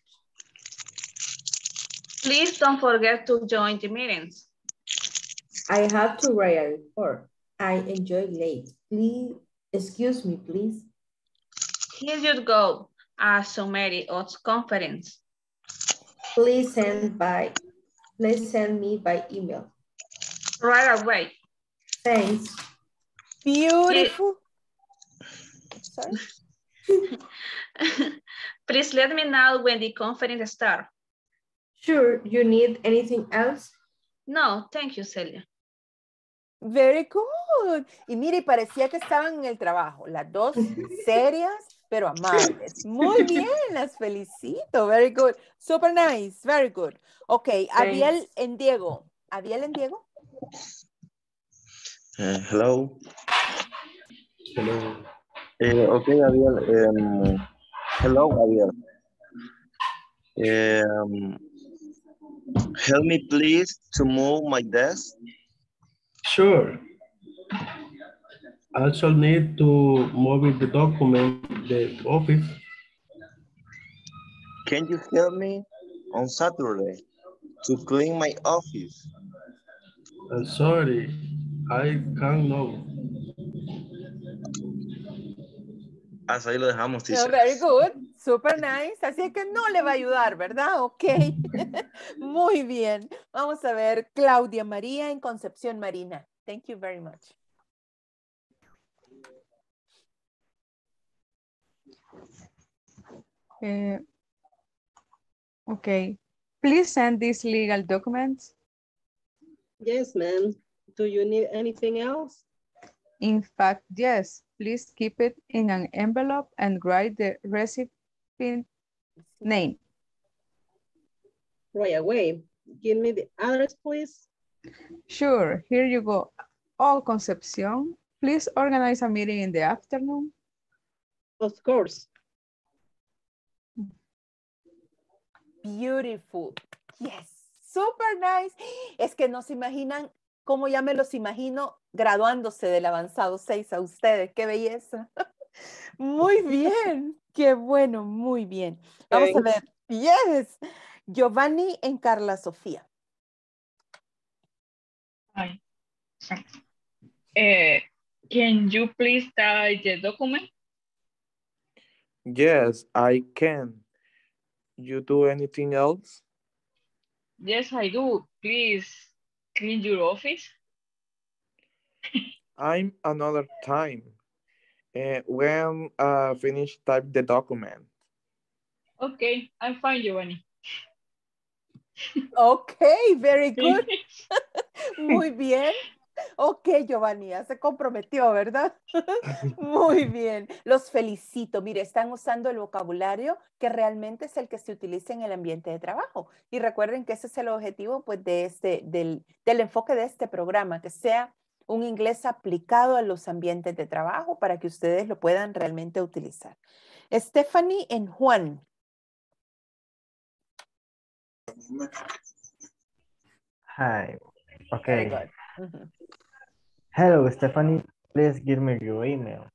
Please don't forget to join the meetings. I have to write a report. I enjoy late. Please, excuse me, please. Here you go. A summary of conference. Please send me by email. Right away. Thanks. Beautiful. Sorry. Please let me know when the conference starts. Sure, you need anything else? No, thank you, Celia. Very good. Y mire, parecía que estaban en el trabajo. Las dos serias, pero amables. Muy bien, las felicito. Very good. Super nice. Very good. Ok, Abiel en Diego. ¿Abiel en Diego? Hello. Hello. Okay, Abiel. Hello, Abiel. Help me please to move my desk. Sure. I also need to move the document, the office. Can you help me on Saturday to clean my office? Sorry, I can't know. Hasta ahí lo dejamos, teacher. Very good. Super nice. Así que no le va a ayudar, ¿verdad? Ok. Muy bien. Vamos a ver Claudia María en Concepción Marina. Thank you very much. Okay. Please send these legal documents. Yes, ma'am. Do you need anything else? In fact, yes. Please keep it in an envelope and write the recipient name. Right away. Give me the address, please. Sure, here you go. Oh, Concepcion, please organize a meeting in the afternoon. Of course. Beautiful. Yes, super nice. Es que no se imaginan cómo ya me los imagino graduándose del avanzado 6 a ustedes. ¡Qué belleza! Muy bien. Qué bueno, muy bien. Vamos a ver. Yes. Giovanni en Carla Sofía. Hi. Can you please type the document? Yes, I can. You do anything else? Yes, I do. Please clean your office. I'm another time. When finish type the document. Okay, I'm fine, Giovanni. Okay, very good. Muy bien. Ok, Giovanni, ya se comprometió, ¿verdad? Muy bien. Los felicito. Mire, están usando el vocabulario que realmente es el que se utiliza en el ambiente de trabajo. Y recuerden que ese es el objetivo pues, del enfoque de este programa, que sea un inglés aplicado a los ambientes de trabajo para que ustedes lo puedan realmente utilizar. Stephanie en Juan. Hi. Okay. Very good. Mm-hmm. Hello, Stephanie. Please give me your email.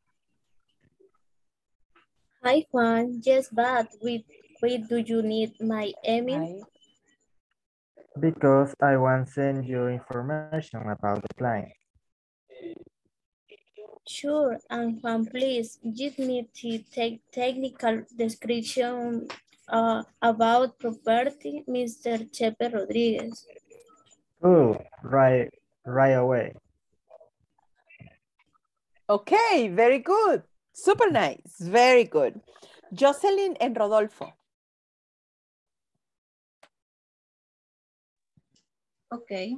Hi, Juan. Yes, but why do you need my email? Because I want to send you information about the client. Sure, and Juan, please give me the technical description about property, Mr. Chepe Rodriguez. Oh, right away. Okay, very good. Super nice. Very good. Jocelyn and Rodolfo. Okay.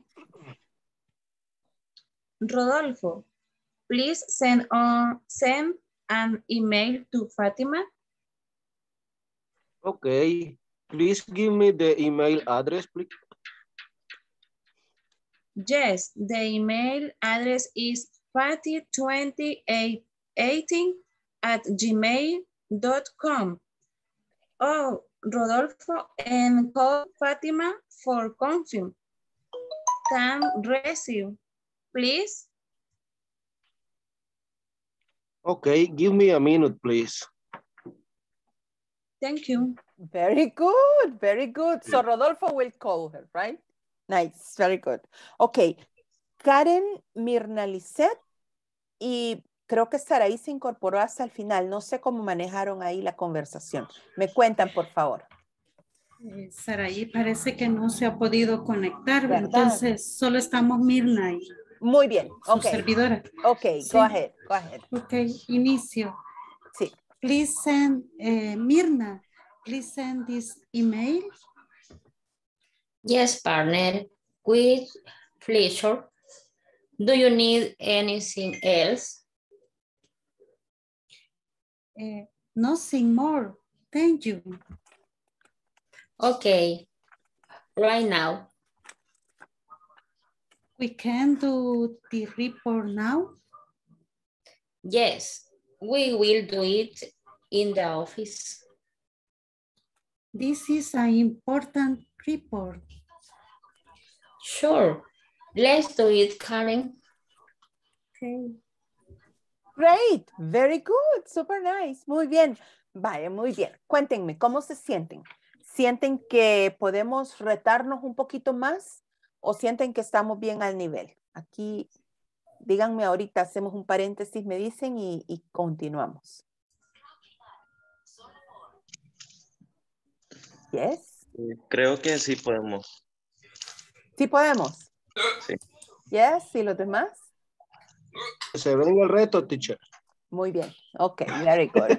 Rodolfo, please send an email to Fatima. Okay. Please give me the email address, please. Yes, the email address is fatty2018@gmail.com. Oh, Rodolfo, and call Fatima for confirm. Time receive, please. Okay, give me a minute, please. Thank you. Very good, very good. So Rodolfo will call her, right? Nice, very good. Okay, Karen Mirnalicet y creo que Saraí se incorporó hasta el final. No sé cómo manejaron ahí la conversación. Me cuentan, por favor. Saraí parece que no se ha podido conectar, ¿verdad? Entonces solo estamos Mirna y muy bien, su servidora. Ok, sí. Go ahead. Ok, inicio. Sí. Please send, Mirna, please send this email. Yes, partner, with pleasure. Do you need anything else? Nothing more, thank you. Okay, right now. We can do the report now? Yes, we will do it in the office. This is an important report. Sure, let's do it, Karen. Okay. Great, very good, super nice. Muy bien, vaya, muy bien. Cuéntenme, ¿cómo se sienten? ¿Sienten que podemos retarnos un poquito más o sienten que estamos bien al nivel? Aquí, díganme ahorita, hacemos un paréntesis, me dicen y continuamos. Yes. Creo que sí podemos. ¿Sí podemos? Sí. Yes, ¿y los demás? Se venga el reto, teacher. Muy bien. Ok, very good.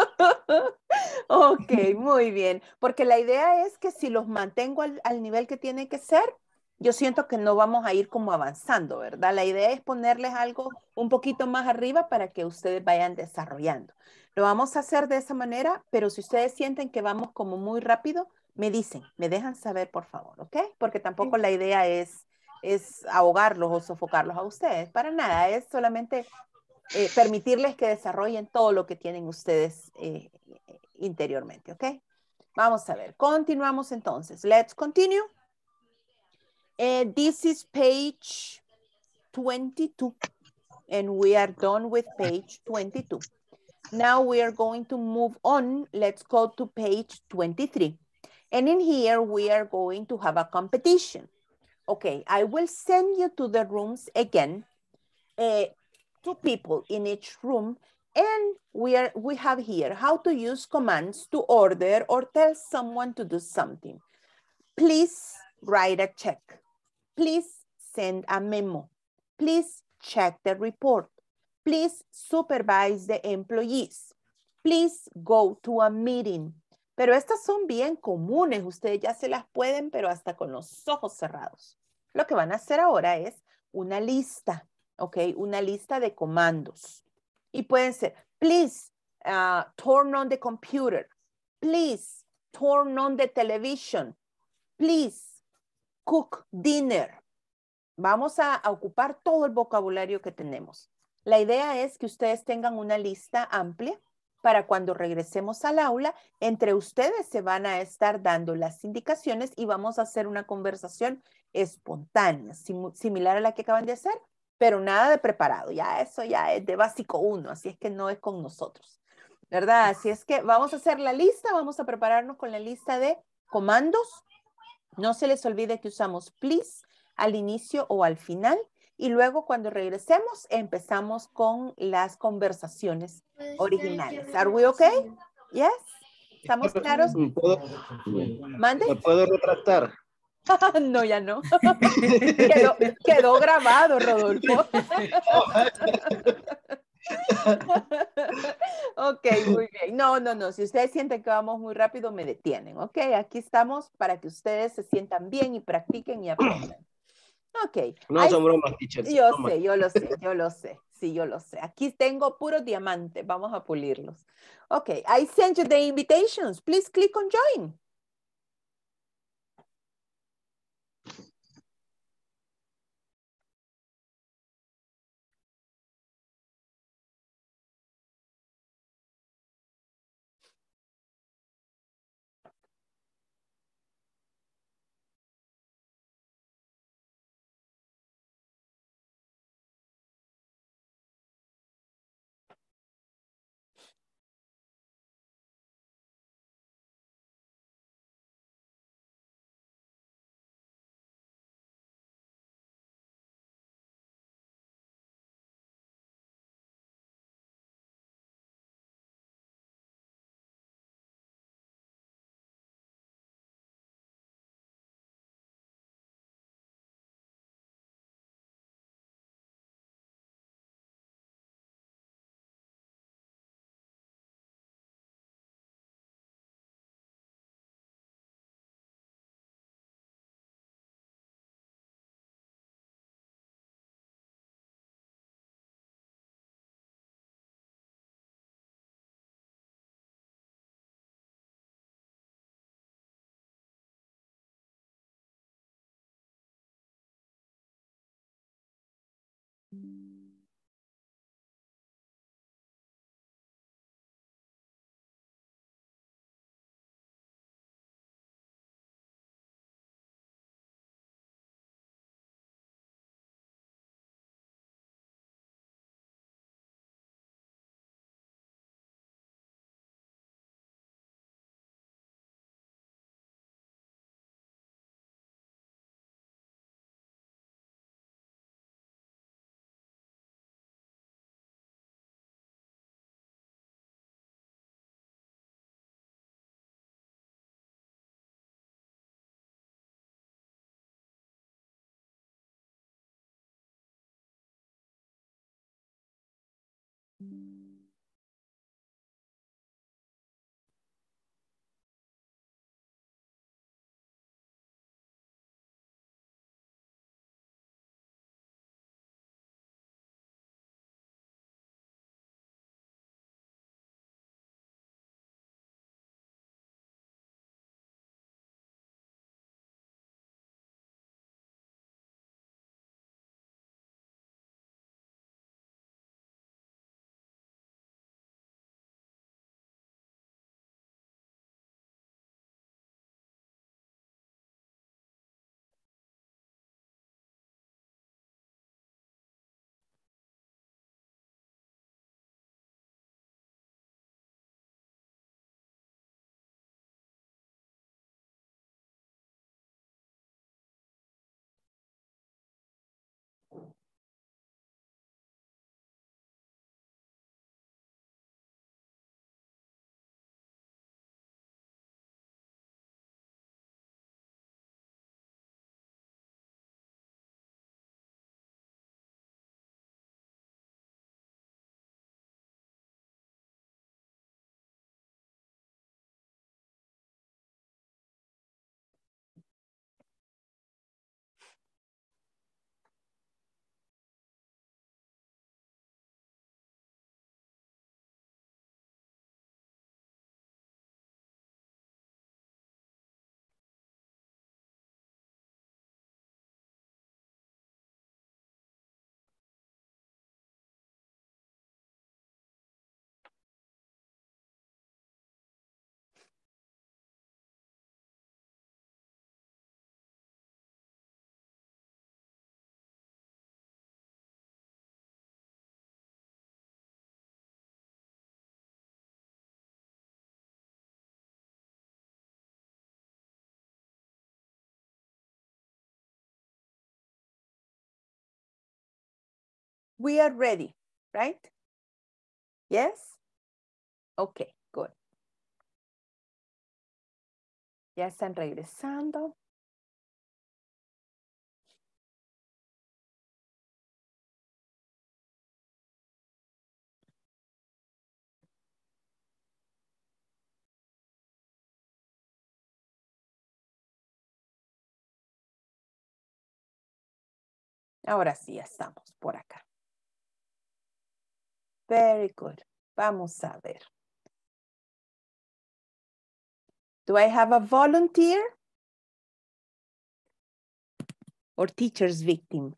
Ok, muy bien. Porque la idea es que si los mantengo al nivel que tiene que ser, yo siento que no vamos a ir como avanzando, ¿verdad? La idea es ponerles algo un poquito más arriba para que ustedes vayan desarrollando. Lo vamos a hacer de esa manera, pero si ustedes sienten que vamos como muy rápido, me dicen, me dejan saber, por favor, ¿ok? Porque tampoco la idea es ahogarlos o sofocarlos a ustedes. Para nada, es solamente permitirles que desarrollen todo lo que tienen ustedes interiormente, ¿ok? Vamos a ver, continuamos entonces. Let's continue. This is page 22, and we are done with page 22. Now we are going to move on. Let's go to page 23. And in here, we are going to have a competition. Okay, I will send you to the rooms again. 2 people in each room, and we have here how to use commands to order or tell someone to do something. Please write a check. Please send a memo. Please check the report. Please supervise the employees. Please go to a meeting. Pero estas son bien comunes, ustedes ya se las pueden, pero hasta con los ojos cerrados. Lo que van a hacer ahora es una lista. ¿Ok? Una lista de comandos. Y pueden ser, please turn on the computer. Please turn on the television. Please cook dinner. Vamos a ocupar todo el vocabulario que tenemos. La idea es que ustedes tengan una lista amplia para cuando regresemos al aula, entre ustedes se van a estar dando las indicaciones y vamos a hacer una conversación espontánea, similar a la que acaban de hacer, pero nada de preparado. Ya eso ya es de básico 1, así es que no es con nosotros, ¿verdad? Así es que vamos a hacer la lista, vamos a prepararnos con la lista de comandos. No se les olvide que usamos please al inicio o al final. Y luego cuando regresemos empezamos con las conversaciones originales. ¿Are we okay? Yes? ¿Estamos claros? ¿Mande? ¿Me puedo retractar? No, ya no. Quedó grabado, Rodolfo. Ok, muy bien. No. Si ustedes sienten que vamos muy rápido, me detienen. Ok, aquí estamos para que ustedes se sientan bien y practiquen y aprendan. Ok. No son bromas, teacher. Yo lo sé. Sí, yo lo sé. Aquí tengo puros diamantes. Vamos a pulirlos. Ok, I sent you the invitations. Please click on join. We are ready, right? Yes? Okay, good. Ya están regresando. Ahora sí, ya estamos por acá. Very good. Vamos a ver. Do I have a volunteer? Or teacher's victim?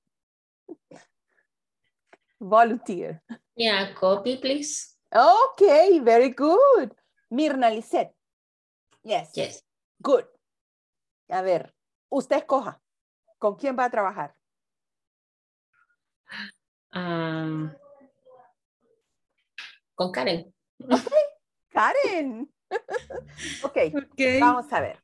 Volunteer. Yeah, copy, please. Okay, very good. Mirna Lisette. Yes. Yes. Good. A ver, usted escoja. ¿Con quién va a trabajar? Con Karen. Okay, Karen. Okay, vamos a ver.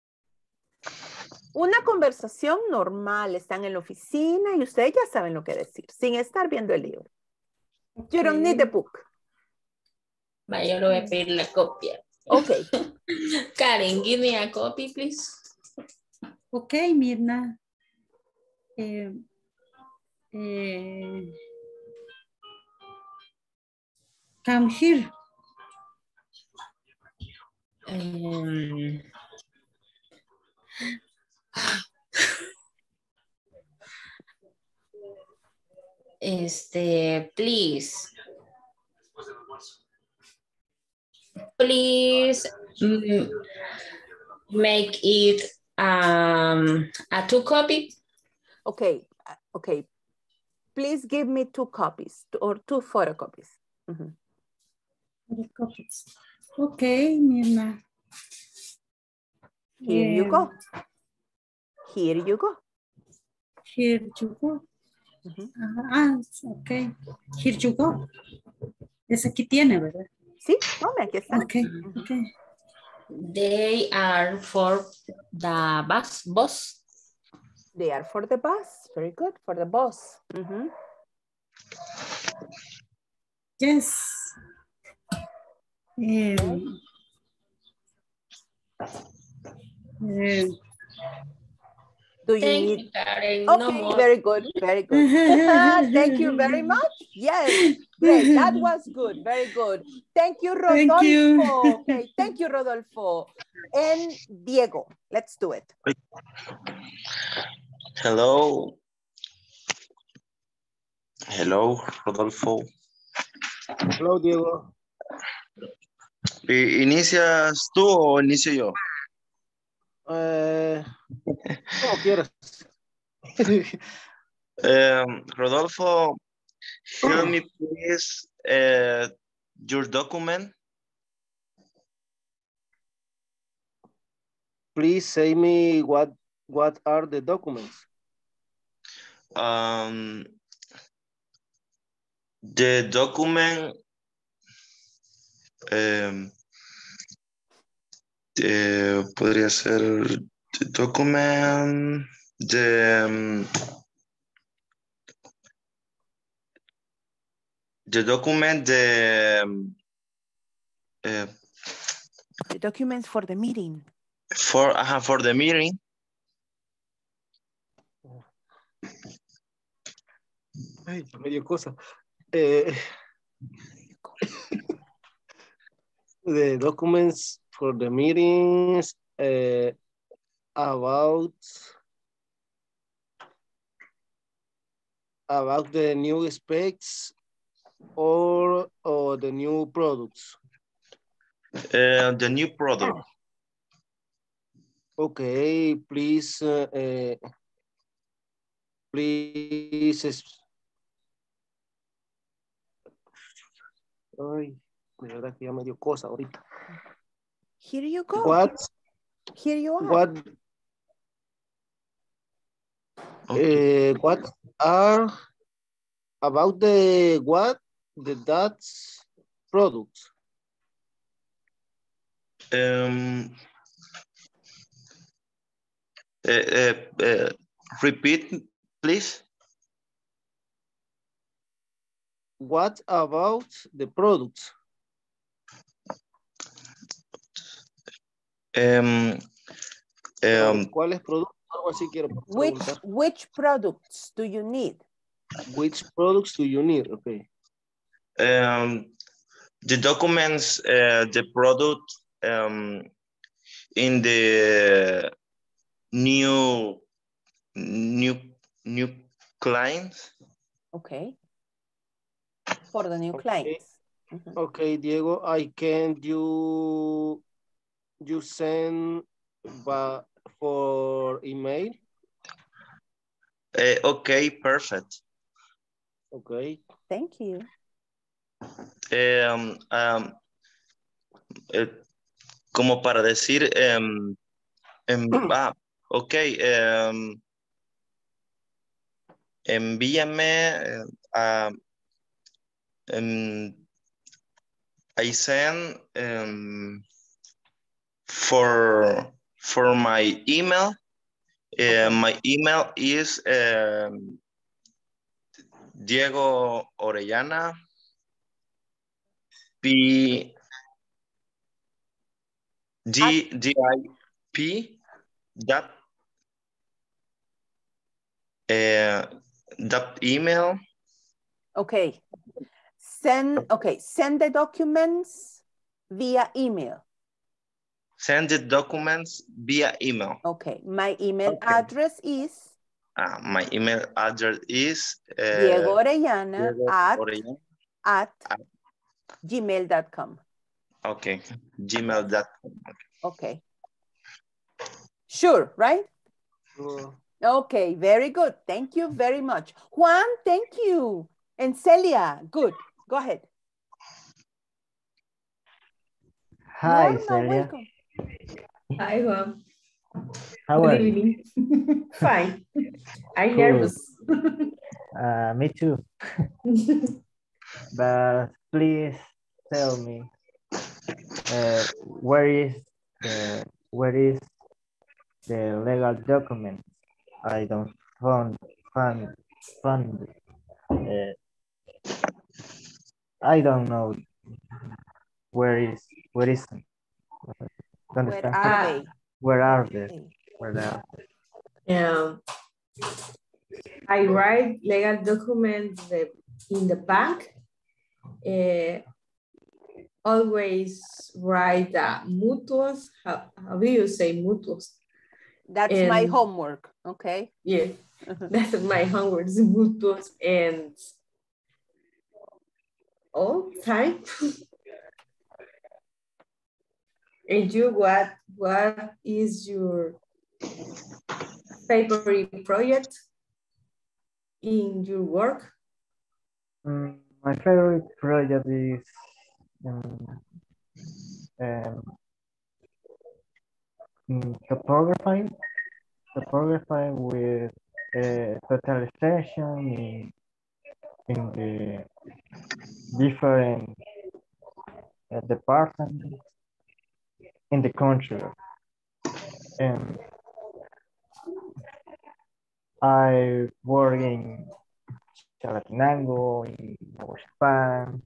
Una conversación normal, están en la oficina y ustedes ya saben lo que decir, sin estar viendo el libro. You don't need the book. Vaya, yo le voy a pedir la copia. Okay. Karen, give me a copy, please. Okay, Mirna. Come here. Please make it a 2 copy. Okay, okay. Please give me 2 copies or 2 photocopies. Photocopies. Okay, Mirna. Here you go. Here you go. Here you go. Okay. Here you go. Ese aquí tiene, ¿verdad? Sí, tome, aquí está. Okay, okay. They are for the bus. They are for the bus. Very good. For the bus. Yes. Do you Thank need? you, Karen. No Okay, more. very good, very good. Thank you very much. Yes, great. That was good, very good. Thank you, Rodolfo. Thank you. Okay, thank you, Rodolfo. And Diego, let's do it. Hello. Hello, Rodolfo. Hello, Diego. ¿Inicias tú o inicio yo? Como quieras. Rodolfo, help me please your document. Please say me what are the documents? The document podría ser the document the document The documents for the meeting. for the meeting. Ay, medio cosa. The documents for the meetings about the new specs or the new products. The new product. Okay, please, please. Ay, de verdad que ya me dio cosa ahorita. Here you go. What? Here you are. What are about the that's products? Repeat, please. What about the products? ¿Cuáles productos? Algo así quiero preguntar. Which products do you need? Which products do you need? Okay. The documents, the product in the new clients. Okay. For the new clients. Okay, Diego, you send for email? Okay, perfect. Okay. Thank you. Como para decir, okay, envíame I send for my email. My email is Diego Orellana P DIP that email. Okay. Send the documents via email. Send the documents via email. Okay. My email address is my email address is Diego Orellana at gmail.com. Okay, gmail.com. Okay. Sure, right? Sure. Okay, very good. Thank you very much. Juan, thank you. And Celia, good. Go ahead. Hi, Norma, Celia. welcome. Hi, Juan. How are Good you? evening. Fine. I'm Cool. nervous. Me too. But please tell me, where is the legal document? I don't find I don't know where is Where are they? Where are they? Where are they? I write legal documents in the bank. Always write mutuos. How do you say mutuos? That's my homework, okay? Yeah, that's my homework, mutuos, and all time. And you, what is your favorite project in your work? My favorite project is photography with totalization in the different departments in the country. And I work in Chalatenango, in Japan.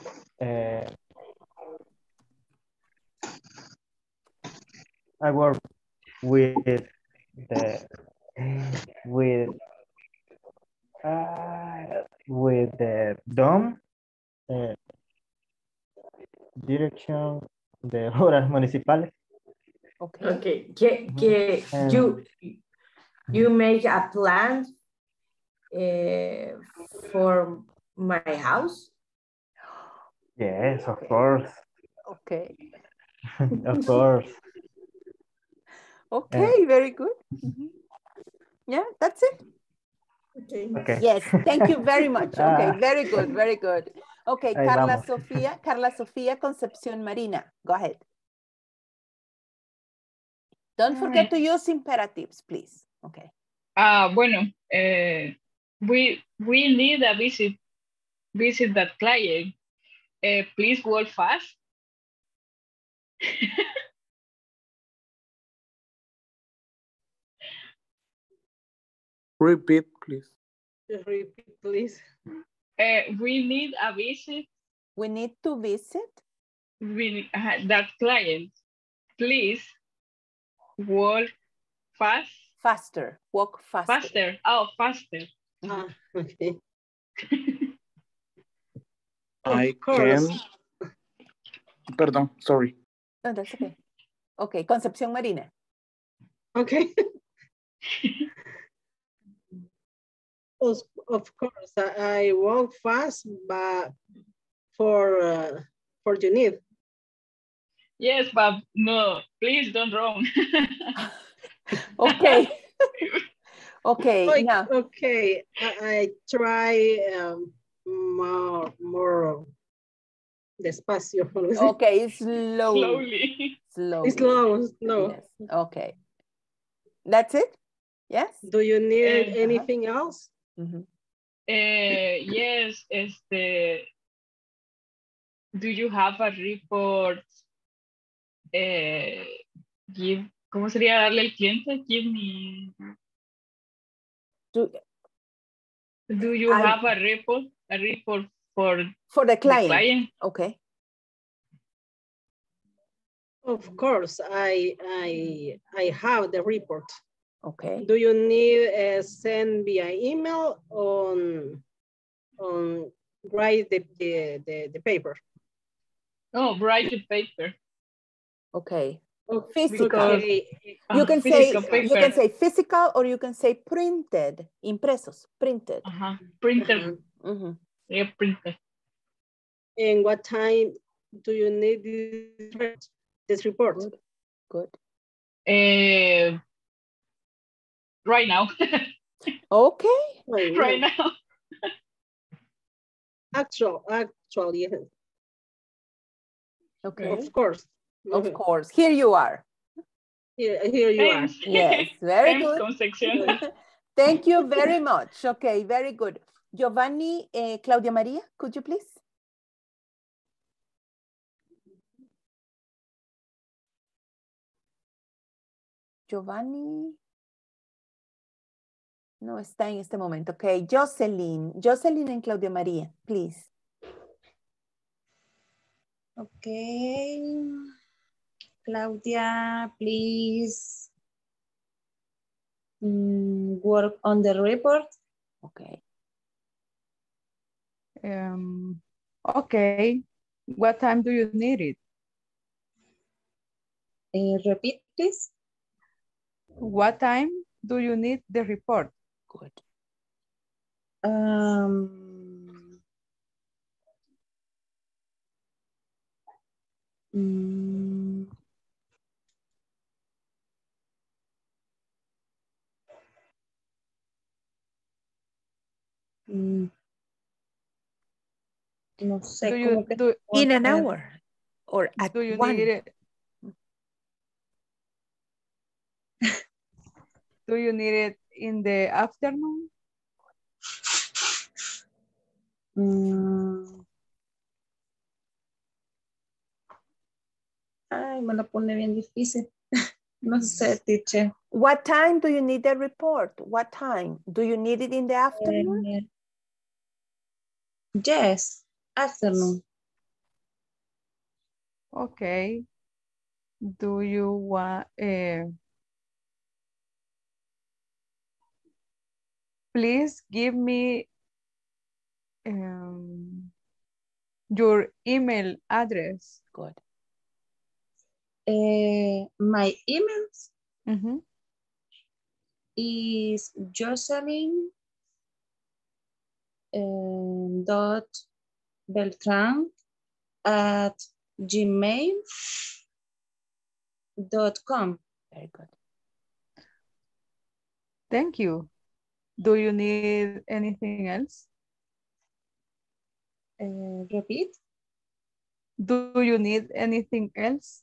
I work with the DOM, Direction de Obras Municipales. Okay. You make a plan for my house? Yes, of course. Okay. Of course. Okay, very good. Yeah, that's it. Okay. Yes, thank you very much. Okay, very good, very good. Okay, Ahí Carla vamos. Sofía Concepción Marina, go ahead. Don't forget to use imperatives, please. Okay. Bueno, we need a visit that client. Please work fast. Repeat, please. Repeat, please. We need a visit. We need to visit that client. Please work fast. Faster. Walk faster. Faster. Oh, faster. Okay. I can. Perdón, sorry. No, that's okay. Okay, Concepción Marina. Okay. Of course, I walk fast, but for you need. Yes, but no, please don't run. Okay. Okay, now. Okay, I try more despacio. Okay, slowly. Slow. Yes, okay. That's it? Yes? Do you need anything else? Yes, do you have a report? ¿Cómo sería darle al cliente? Give me. Do you have a report for the client? Okay. Of course, I have the report. Okay. Do you need send via email on write the paper? Oh, write the paper. Okay. Physical. You can say physical or you can say printed, impresos, printed. Printed. Yeah, printed. And what time do you need this report? Good. Right now. Okay. Right now. Actually, yes. Okay. Of course. Of course. Here you are. Here you are. Yes, very good. Concepción. Thank you very much. Okay, very good. Giovanni, Claudia Maria, could you please? Giovanni. No está en este momento. Okay, Jocelyn and Claudia Maria, please. Okay. Claudia, please Work on the report. Okay. Okay. What time do you need it? Repeat, please. What time do you need the report? Good. No sé, in an hour or at do you one. Need it? Do you need it in the afternoon? Ay, me lo pone bien difícil. No sé, teacher. What time do you need the report? What time? Do you need it in the afternoon? Yes, afternoon. Okay. Do you want, please give me your email address. Good. My emails Mm-hmm. is Jocelyn dot Beltran at gmail.com. Very good. Thank you. Do you need anything else? Repeat. Do you need anything else?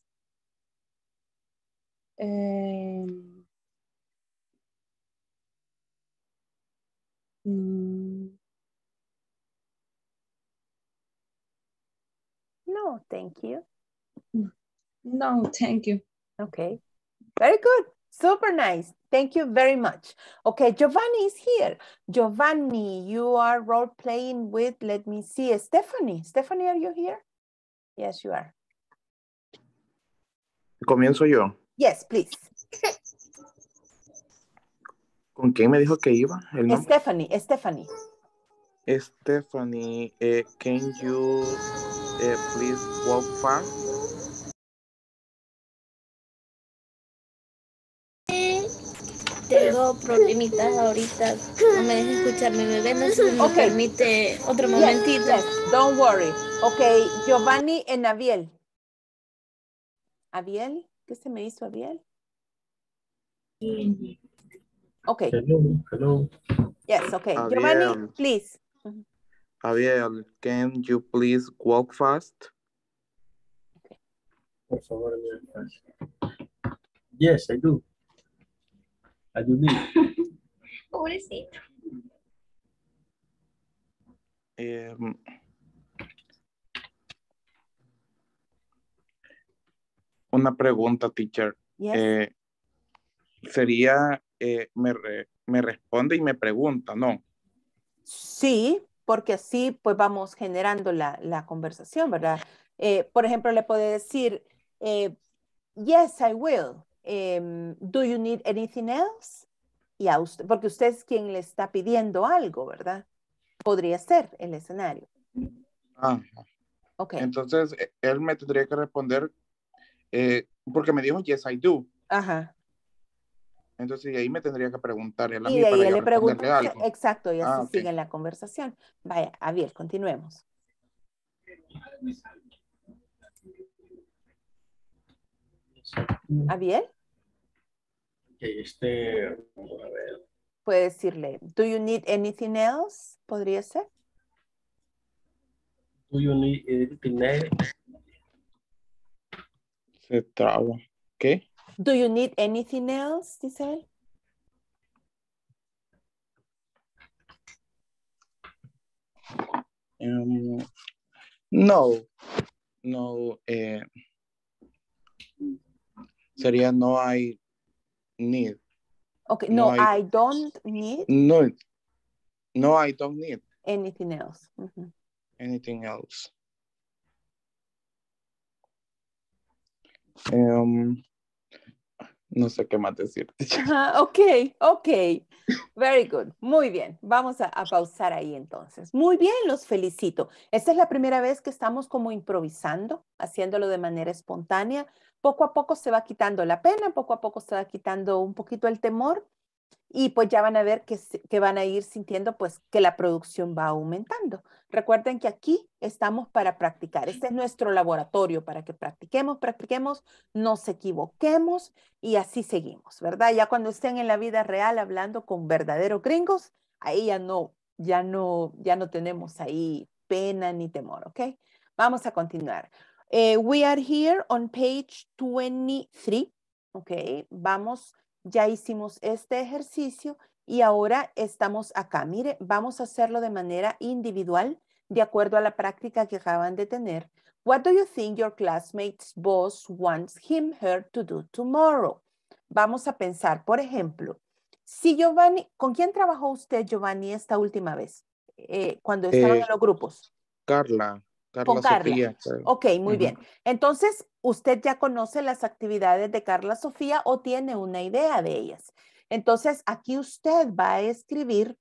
No, thank you. No, thank you. Okay, very good. Super nice. Thank you very much. Okay, Giovanni is here. Giovanni, you are role playing with, let me see, Stephanie. Stephanie, are you here? Yes, you are. ¿Comienzo yo? Yes, please. ¿Con quién me dijo que iba? ¿El nombre? Stephanie, Stephanie. Stephanie, can you please walk fast? Tengo problemitas ahorita. No me deja escuchar mi bebé. No sé si me permite otro momentito. Yes, don't worry. Okay, Giovanni and Abiel. Abiel, ¿qué se me hizo Abiel? Okay. Hello. Yes, okay. Abiel, Giovanni, please. Abiel, can you please walk fast? Okay. Por favor, yes, I do. I do need. Pobrecito. Una pregunta, teacher. Yes. Sería, me responde y me pregunta, ¿no? Sí, porque así pues vamos generando la conversación, ¿verdad? Por ejemplo, le puede decir, yes, I will. Do you need anything else? Y a usted, porque usted es quien le está pidiendo algo, ¿verdad? Podría ser el escenario. Ah, okay. Entonces, él me tendría que responder, porque me dijo, yes, I do. Ajá. Entonces, de ahí me tendría que preguntar él a Y mí de ahí para él yo le pregunta, responderle algo. exacto, y así Okay. sigue la conversación. Vaya, Abiel, continuemos. ¿Abiel? Vamos a ver. Puede decirle, do you need anything else? ¿Podría ser? Do you need anything else? Se traba. ¿Qué? Do you need anything else? Dice él. No. Sería no I need. Okay, no, I don't need. No, I don't need. Anything else. Mm-hmm. Anything else. No sé qué más decir. Ok. Very good. Muy bien. Vamos a pausar ahí entonces. Muy bien, los felicito. Esta es la primera vez que estamos como improvisando, haciéndolo de manera espontánea. Poco a poco se va quitando la pena, poco a poco se va quitando un poquito el temor y pues ya van a ver que van a ir sintiendo pues que la producción va aumentando. Recuerden que aquí estamos para practicar. Este es nuestro laboratorio para que practiquemos, nos equivoquemos y así seguimos, ¿verdad? Ya cuando estén en la vida real hablando con verdaderos gringos, ahí ya no tenemos ahí pena ni temor, ¿ok? Vamos a continuar. We are here on page 23, ¿ok? Ya hicimos este ejercicio y ahora estamos acá. Mire, vamos a hacerlo de manera individual, de acuerdo a la práctica que acaban de tener. What do you think your classmate's boss wants her to do tomorrow? Vamos a pensar, por ejemplo, si Giovanni, ¿con quién trabajó usted, Giovanni, esta última vez? Cuando estaban en los grupos. Carla Con Carla. Sofía. Creo. Ok, muy bien. Entonces, usted ya conoce las actividades de Carla Sofía o tiene una idea de ellas. Entonces, aquí usted va a escribir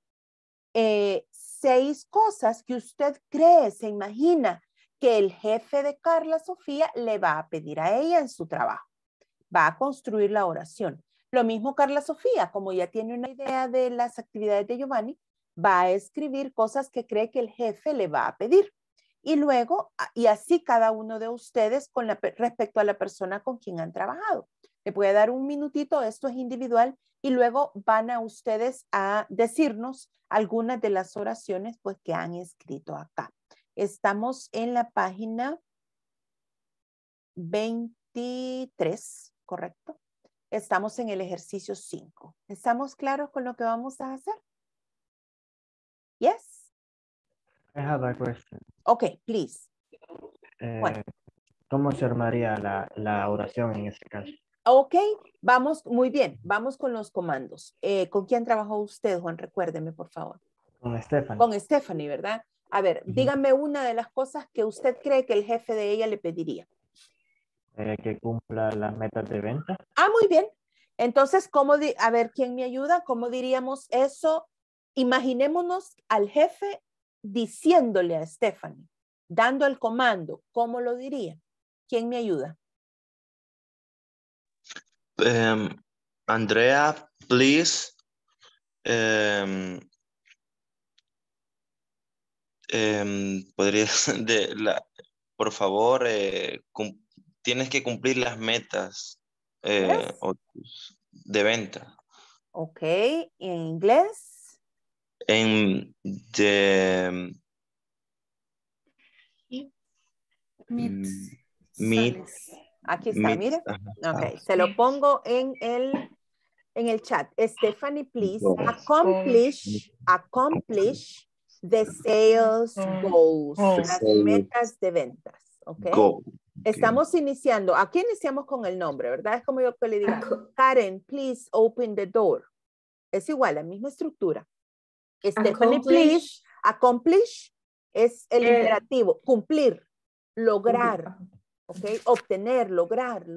6 cosas que usted cree, se imagina que el jefe de Carla Sofía le va a pedir a ella en su trabajo. Va a construir la oración. Lo mismo Carla Sofía, como ya tiene una idea de las actividades de Giovanni, va a escribir cosas que cree que el jefe le va a pedir. Y luego, y así cada uno de ustedes respecto a la persona con quien han trabajado. Le voy a dar un minutito, esto es individual, y luego van a ustedes a decirnos algunas de las oraciones pues, que han escrito acá. Estamos en la página 23, ¿correcto? Estamos en el ejercicio 5. ¿Estamos claros con lo que vamos a hacer? Yes? I have a question. Okay, please. ¿Cómo se armaría la oración en este caso? Ok, vamos, muy bien. Vamos con los comandos. ¿Con quién trabajó usted, Juan? Recuérdeme, por favor. Con Stephanie. Con Stephanie, ¿verdad? A ver, dígame una de las cosas que usted cree que el jefe de ella le pediría. Que cumpla las metas de venta. Ah, muy bien. Entonces, a ver, ¿quién me ayuda? ¿Cómo diríamos eso? Imaginémonos al jefe diciéndole a Stephanie, dando el comando. ¿Cómo lo diría? ¿Quién me ayuda? Andrea, please. Podría por favor, tienes que cumplir las metas de venta. Ok, ¿en inglés? En meet. Aquí está, mire. Ok, se lo pongo en el chat. Stephanie, please accomplish the sales goals, las metas de ventas. Ok. Estamos iniciando. Aquí iniciamos con el nombre, ¿verdad? Es como yo que le diga, Karen, please open the door. Es igual, la misma estructura. Stephanie, please accomplish es el imperativo, cumplir, lograr, ¿ok? Obtener, lograr.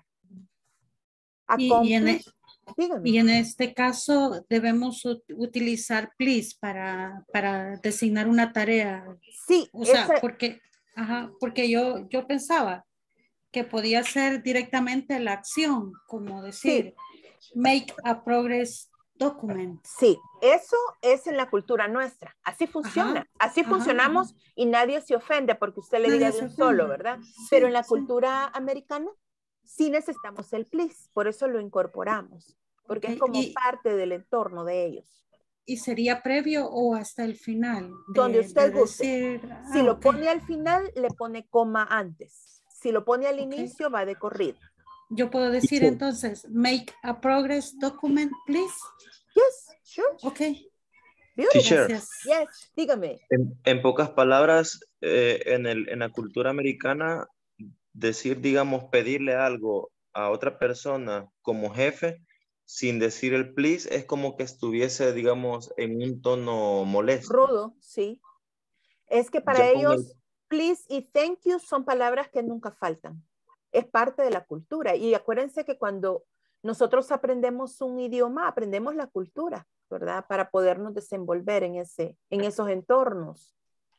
Y en este caso debemos utilizar please para designar una tarea. Sí. O sea, porque yo pensaba que podía ser directamente la acción, como decir, make a progress document. Sí, eso es en la cultura nuestra. Así funciona. Así funcionamos y nadie se ofende porque usted le diga de un solo, ¿verdad? Sí, pero en la cultura americana sí necesitamos el please. Por eso lo incorporamos. Porque es como parte del entorno de ellos. ¿Y sería previo o hasta el final? Donde usted guste. Si lo pone al final, le pone coma antes. Si lo pone al inicio, va de corrido. Yo puedo decir entonces, make a progress document, please. Yes, sure. Okay. Teacher, yes, dígame. En pocas palabras, en la cultura americana, decir, digamos, pedirle algo a otra persona como jefe, sin decir el please, es como que estuviese, digamos, en un tono molesto. Rudo, sí. Es que para ellos, please y thank you son palabras que nunca faltan. Es parte de la cultura. Y acuérdense que cuando Nosotros aprendemos un idioma, aprendemos la cultura, ¿verdad? Para podernos desenvolver en esos entornos.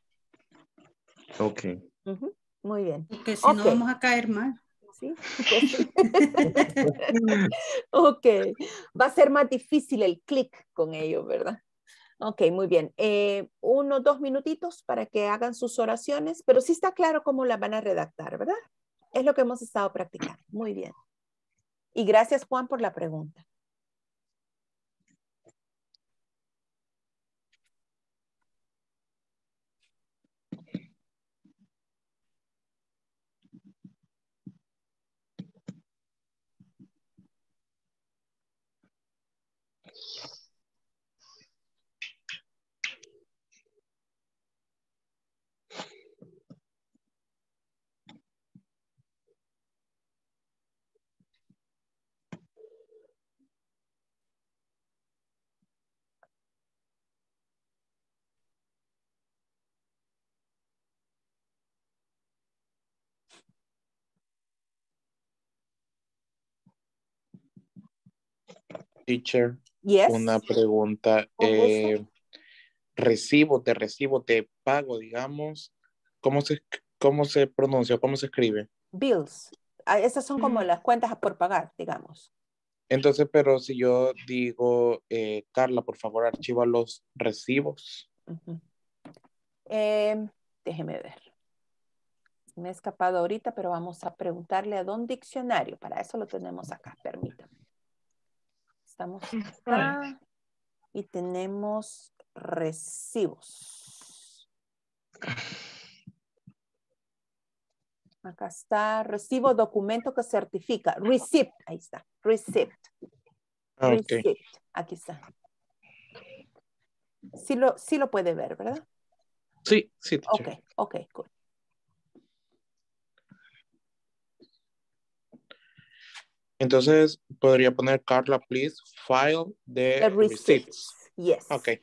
Ok. Muy bien. Porque si no vamos a caer mal. Sí, pues sí. Ok. Va a ser más difícil el clic con ellos, ¿verdad? Ok, muy bien. 1 2 minutitos para que hagan sus oraciones, pero sí está claro cómo las van a redactar, ¿verdad? Es lo que hemos estado practicando. Muy bien. Y gracias, Juan, por la pregunta. Teacher, Yes. una pregunta. Con gusto. Recibo de pago, digamos. ¿Cómo se pronuncia? ¿Cómo se escribe? Bills. Esas son como las cuentas por pagar, digamos. Entonces, pero si yo digo, Carla, por favor, archiva los recibos. Déjeme ver. Me he escapado ahorita, pero vamos a preguntarle a Don Diccionario. Para eso lo tenemos acá, permítame. Estamos acá y tenemos recibos. Acá está, recibo, documento que certifica. Receipt, ahí está, receipt. Okay. Receipt, aquí está. Sí lo puede ver, ¿verdad? Sí, teacher. Ok, good. Entonces, podría poner, Carla, please, file the receipts. Yes. Ok.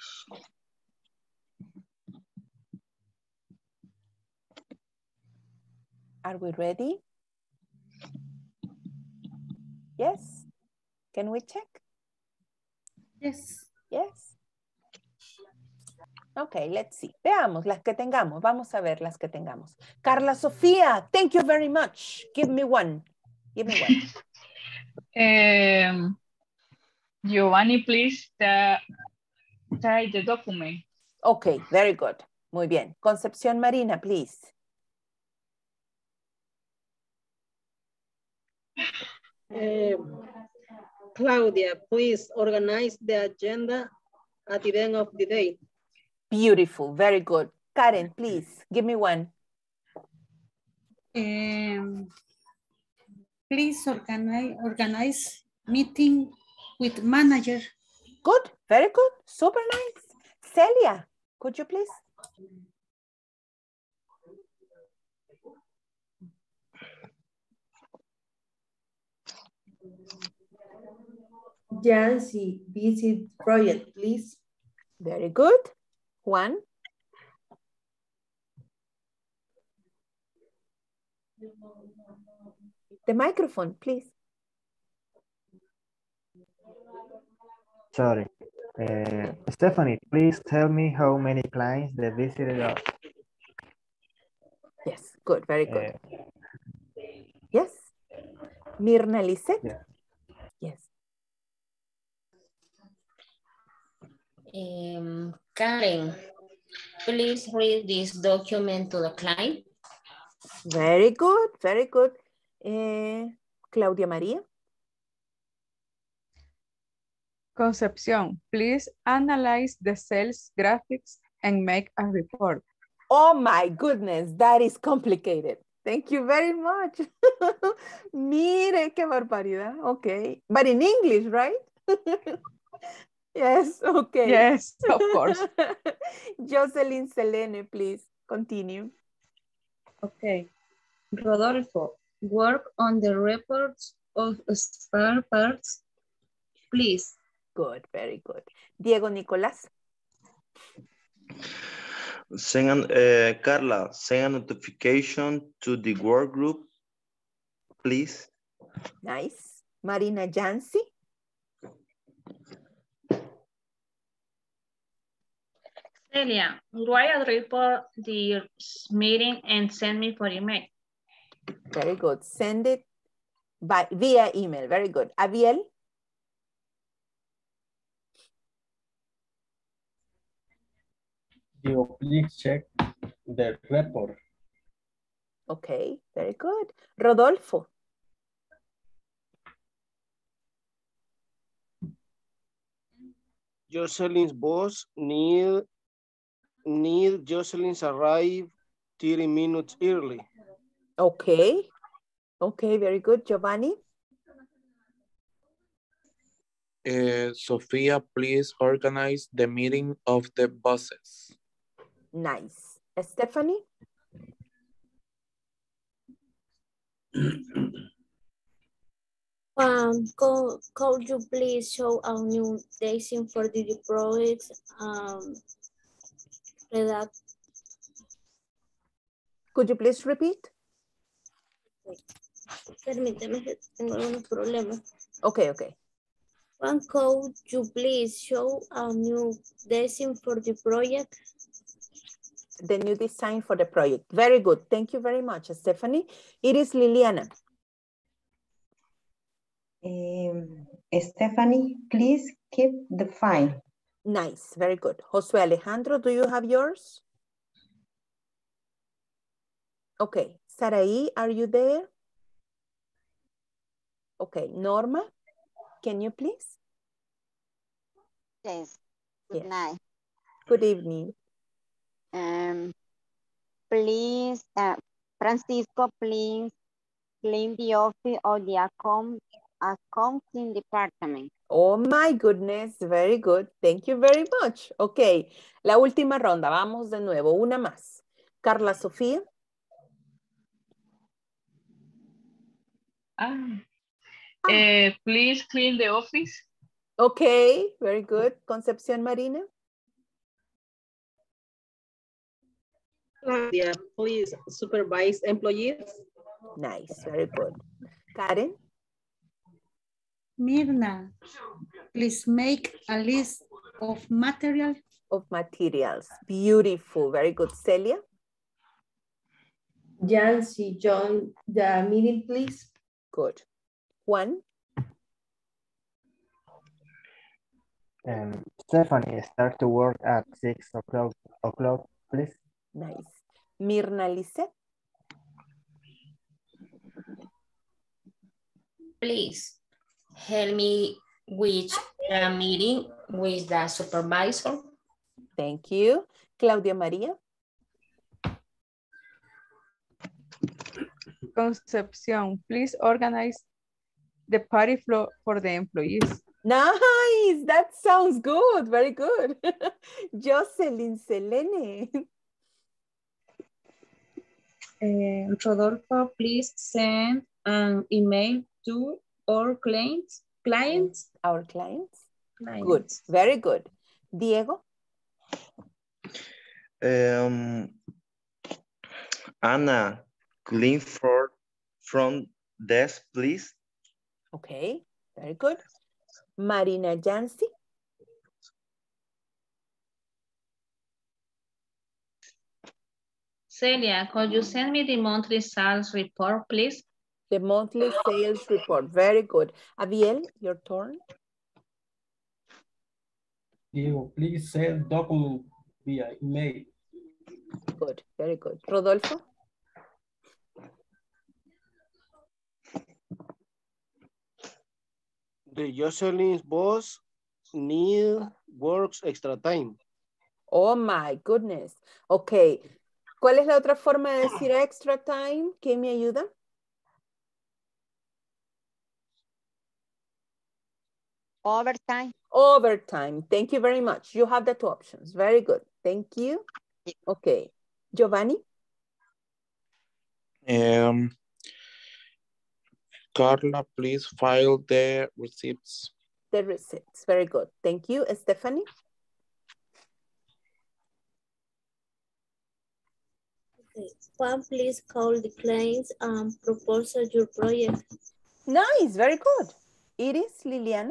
Are we ready? Yes. Can we check? Yes. Yes. Okay, let's see. Veamos las que tengamos. Vamos a ver las que tengamos. Carla Sofía, thank you very much. Give me one. Give me one. Giovanni, please type the document. Okay, very good. Muy bien. Concepción Marina, please. Claudia, please organize the agenda at the end of the day. Beautiful, very good. Karen, please, give me one. Please organize meeting with manager. Good, very good, super nice. Celia, could you please? Jancy, visit project, please. Very good. Juan. The microphone, please. Sorry. Stephanie, please tell me how many clients they visited us. Yes, good, very good. Yes. Mirna Lisette? Yeah. Yes. Karen, please read this document to the client. Very good, very good. Claudia María. Concepción, please analyze the sales graphics and make a report. Oh my goodness, that is complicated. Thank you very much. Mire, qué barbaridad. Okay. But in English, right? Yes, okay. Yes, of course. Jocelyn Selene, please continue. Okay. Rodolfo, work on the reports of spare parts, please. Good, very good. Diego Nicolás. Carla, send a notification to the work group, please. Nice. Marina Jansi. Celia, write a report the meeting and send me for email. Very good. Send it via email. Very good. Abiel. You please check the report. Okay, very good. Rodolfo. Jocelyn's boss need Jocelyn's arrive 30 minutes early. Okay. Okay, very good. Giovanni. Sophia, please organize the meeting of the bosses. Nice. Stephanie. Could you please show our new design for the project? Could you please repeat? Permíteme, tengo algunos problemas. Okay, okay. Juan, could you please show a new design for the project? The new design for the project. Very good. Thank you very much, Stephanie. It is Liliana. Stephanie, please keep the file. Nice. Very good. Josue Alejandro, do you have yours? Okay. Saraí, are you there? Okay. Norma, can you please? Yes. Good night. Good evening. Please, Francisco, please clean the office of the accounting department. Oh my goodness, very good. Thank you very much. Okay, la última ronda. Vamos de nuevo, una más. Carla Sofía. Please clean the office. Okay, very good. Concepción Marina. Claudia, please supervise employees. Nice, very good. Karen? Mirna, please make a list of material. Of materials. Beautiful, very good. Celia? Jancy, join the meeting, please. Good. Juan? Stephanie, start to work at 6 o'clock, please. Nice. Mirna Lisette? Please help me with the meeting with the supervisor. Thank you. Claudia Maria? Concepcion, please organize the party floor for the employees. Nice, that sounds good, very good. Jocelyn Selene. Rodolfo, please send an email to our clients. Our clients. Good, very good. Diego? Anna, clean front desk, please. Okay, very good. Marina Jansi? Celia, could you send me the monthly sales report, please? The monthly sales report, very good. Abiel, your turn. Diego, please send document via email. Good, very good. Rodolfo? The Jocelyn's boss works extra time. Oh my goodness. Ok. ¿Cuál es la otra forma de decir extra time? ¿Quién me ayuda? Overtime. Overtime. Thank you very much. You have the two options. Very good. Thank you. Okay. Giovanni? Carla, please file the receipts. The receipts. Very good. Thank you. Stephanie? Juan, please call the clients and propose your project. Nice. Very good. Iris, Liliana?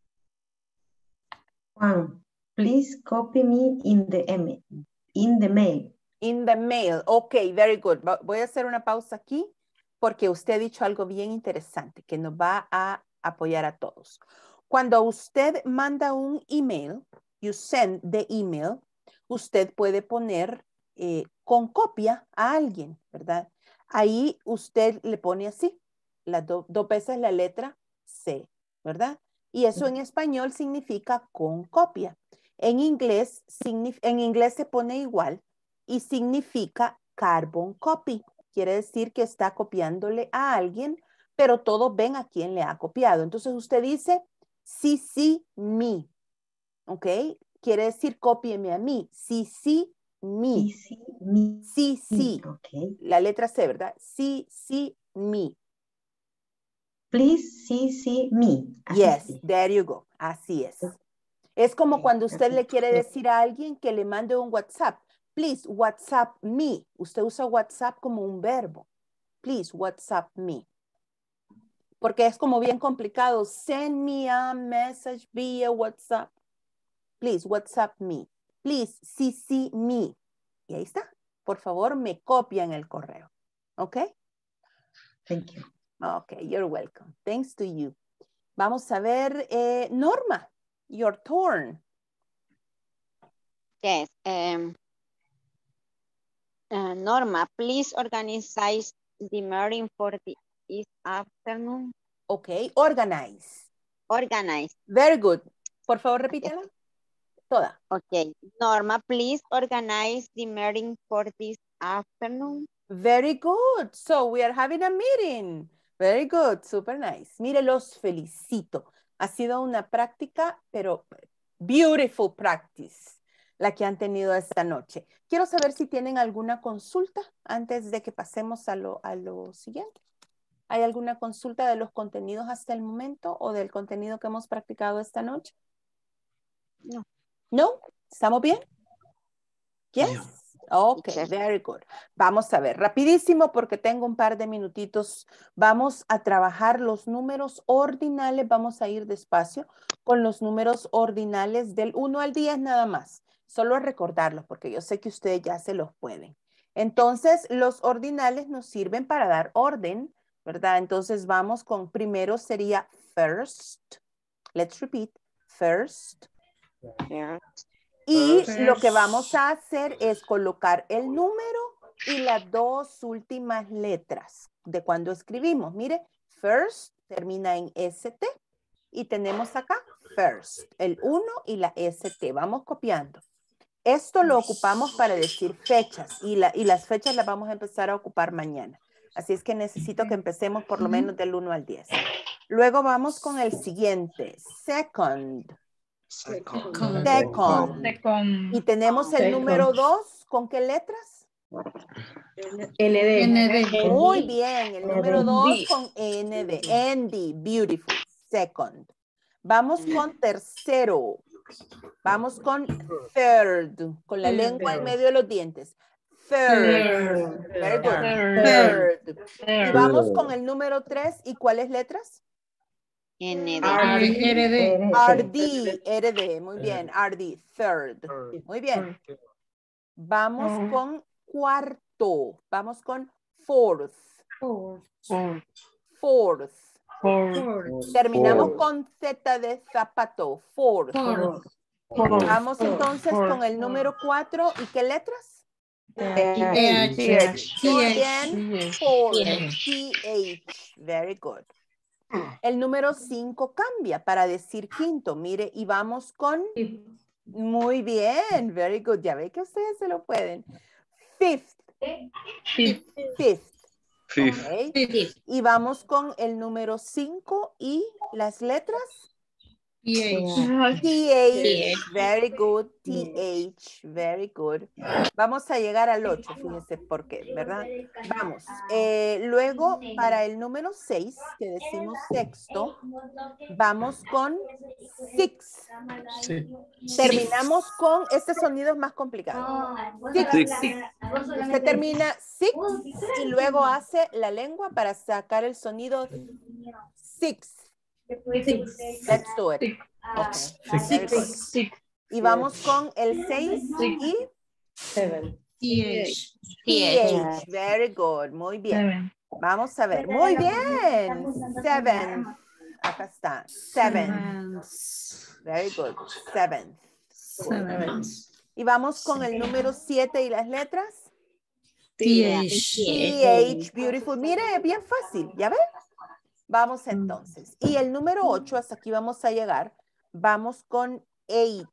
Juan, please copy me in the mail. In the mail. Ok, very good. Voy a hacer una pausa aquí porque usted ha dicho algo bien interesante que nos va a apoyar a todos. Cuando usted manda un email, you send the email, usted puede poner con copia a alguien, ¿verdad? Ahí usted le pone así, las dos veces la letra C, ¿verdad? Y eso en español significa con copia. En inglés se pone igual y significa carbon copy. Quiere decir que está copiándole a alguien, pero todos ven a quién le ha copiado. Entonces usted dice, CC me, ¿ok? Quiere decir cópieme a mí, CC me. CC, okay. La letra C, ¿verdad? CC me. Please CC me. Yes, there you go. Así es. Es como cuando usted le quiere decir a alguien que le mande un WhatsApp. Please WhatsApp me. Usted usa WhatsApp como un verbo. Please WhatsApp me. Porque es como bien complicado. Send me a message via WhatsApp. Please WhatsApp me. Please CC me. Y ahí está. Por favor, me copian el correo. ¿Ok? Thank you. Ok, you're welcome. Thanks to you. Vamos a ver, Norma, your turn. Yes. Norma, please organize the meeting for this afternoon. Ok, organize. Organize. Very good. Por favor, repítela. Toda. Okay. Norma, please organize the meeting for this afternoon. Very good. So we are having a meeting. Very good. Super nice. Mire, los felicito. Ha sido una práctica, pero beautiful practice, la que han tenido esta noche. Quiero saber si tienen alguna consulta antes de que pasemos a lo siguiente. ¿Hay alguna consulta de los contenidos hasta el momento o del contenido que hemos practicado esta noche? No. ¿No? ¿Estamos bien? Yes. Yeah. Ok, very good. Vamos a ver, rapidísimo porque tengo un par de minutitos. Vamos a trabajar los números ordinales. Vamos a ir despacio con los números ordinales del 1 al 10 nada más. Solo a recordarlos porque yo sé que ustedes ya se los pueden. Entonces, los ordinales nos sirven para dar orden, ¿verdad? Entonces, vamos con primero sería first. Let's repeat. First. Y lo que vamos a hacer es colocar el número y las dos últimas letras de cuando escribimos. Mire, first termina en ST y tenemos acá first, el 1 y la ST. Vamos copiando. Esto lo ocupamos para decir fechas y las fechas las vamos a empezar a ocupar mañana. Así es que necesito que empecemos por lo menos del 1 al 10. Luego vamos con el siguiente, second. Second. Y tenemos el número 2, ¿con qué letras? ND. Muy bien, el número 2 con ND. ND, beautiful. Second. Vamos con tercero. Vamos con third, con la lengua en medio de los dientes. Third. Very good. Third. Y vamos con el número 3. ¿Y cuáles letras? RD. Muy bien. RD. Third. Muy bien. Vamos con cuarto. Vamos con fourth. Terminamos con Z de zapato. Fourth. Vamos entonces con el número 4. ¿Y qué letras? TH. Very good. El número 5 cambia para decir quinto. Mire, y vamos con... Muy bien. Very good. Ya ve que ustedes se lo pueden. Fifth. Okay. Y vamos con el número 5 y las letras. TH. Very good. TH. Very good. Vamos a llegar al 8. Fíjense por qué, ¿verdad? Vamos. Luego, para el número 6, que decimos sexto, vamos con six. Terminamos con, este sonido es más complicado. Six. Usted termina six y luego hace la lengua para sacar el sonido six. Let's do it. Okay. Six. Y vamos con el 6 y 7. TH. Very good. Muy bien. Vamos a ver. Muy bien. 7. Acá está. 7. Very good. 7. Y vamos con el número 7 y las letras. TH. Beautiful. Mire, bien fácil. ¿Ya ven? Vamos entonces. Y el número 8, hasta aquí vamos a llegar. Vamos con 8.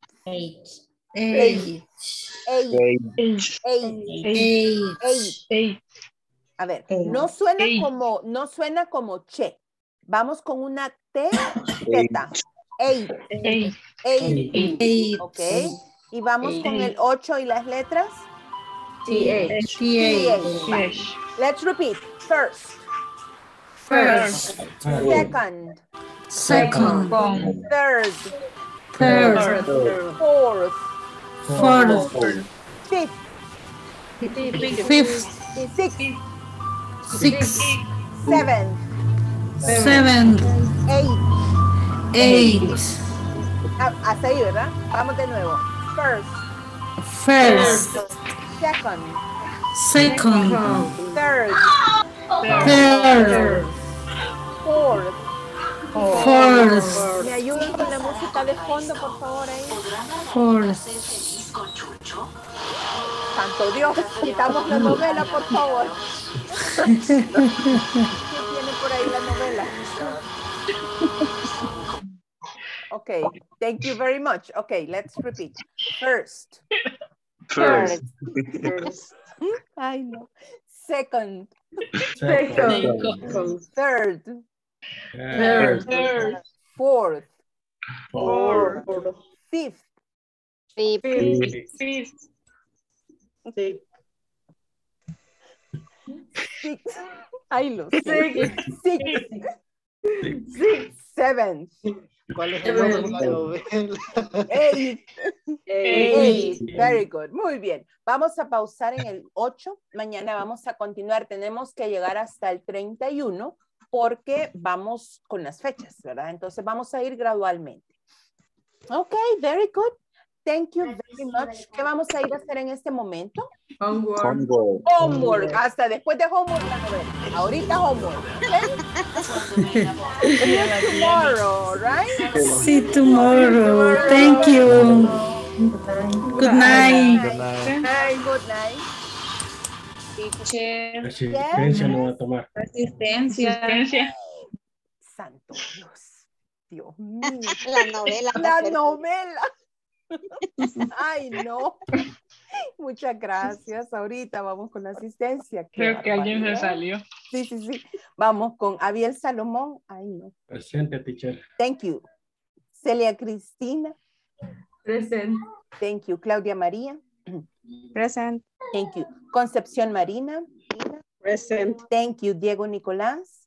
A ver, no suena como che. Vamos con una T, Z. 8. Ok. Y vamos con el 8 y las letras. TH. Let's repeat. First. Second. Third. Fourth. Fifth. Sixth. Seventh. Eighth. Hasta ahí, ¿verdad? Vamos de nuevo. First. Second. Third. Fourth. ¿Me ayudan con la música de fondo, por favor? Ahí? Santo Dios, quitamos la novela, por favor. ¿Qué tiene por ahí la novela? Okay, thank you very much. Okay, let's repeat. First. Ay, no. Second. Third. Fourth. Fifth. Six. Ay, los Six. Seven. ¿Cuál es el nombre de la novela? 8. Eight. Very good. Muy bien. Vamos a pausar en el 8. Mañana vamos a continuar. Tenemos que llegar hasta el 31 porque vamos con las fechas, ¿verdad? Entonces vamos a ir gradualmente. Ok, very good. Thank you very much. ¿Qué vamos a ir a hacer en este momento? Homework. Homework. Hasta después de homework la novela. Ahorita homework. Okay? Tomorrow, right? See tomorrow. Thank you. Good night. Good night. Hi, good night. Teacher. Asistencia no va a tomar. Asistencia. Santo Dios. Dios mío. La novela. La novela. Ay, no. Muchas gracias. Ahorita vamos con la asistencia. Creo que alguien se salió. Sí, sí, sí. Vamos con Abiel Salomón. Ay, no. Presente, teacher. Thank you. Celia Cristina. Present. Thank you. Claudia María. Present. Thank you. Concepción Marina. Present. Thank you. Diego Nicolás.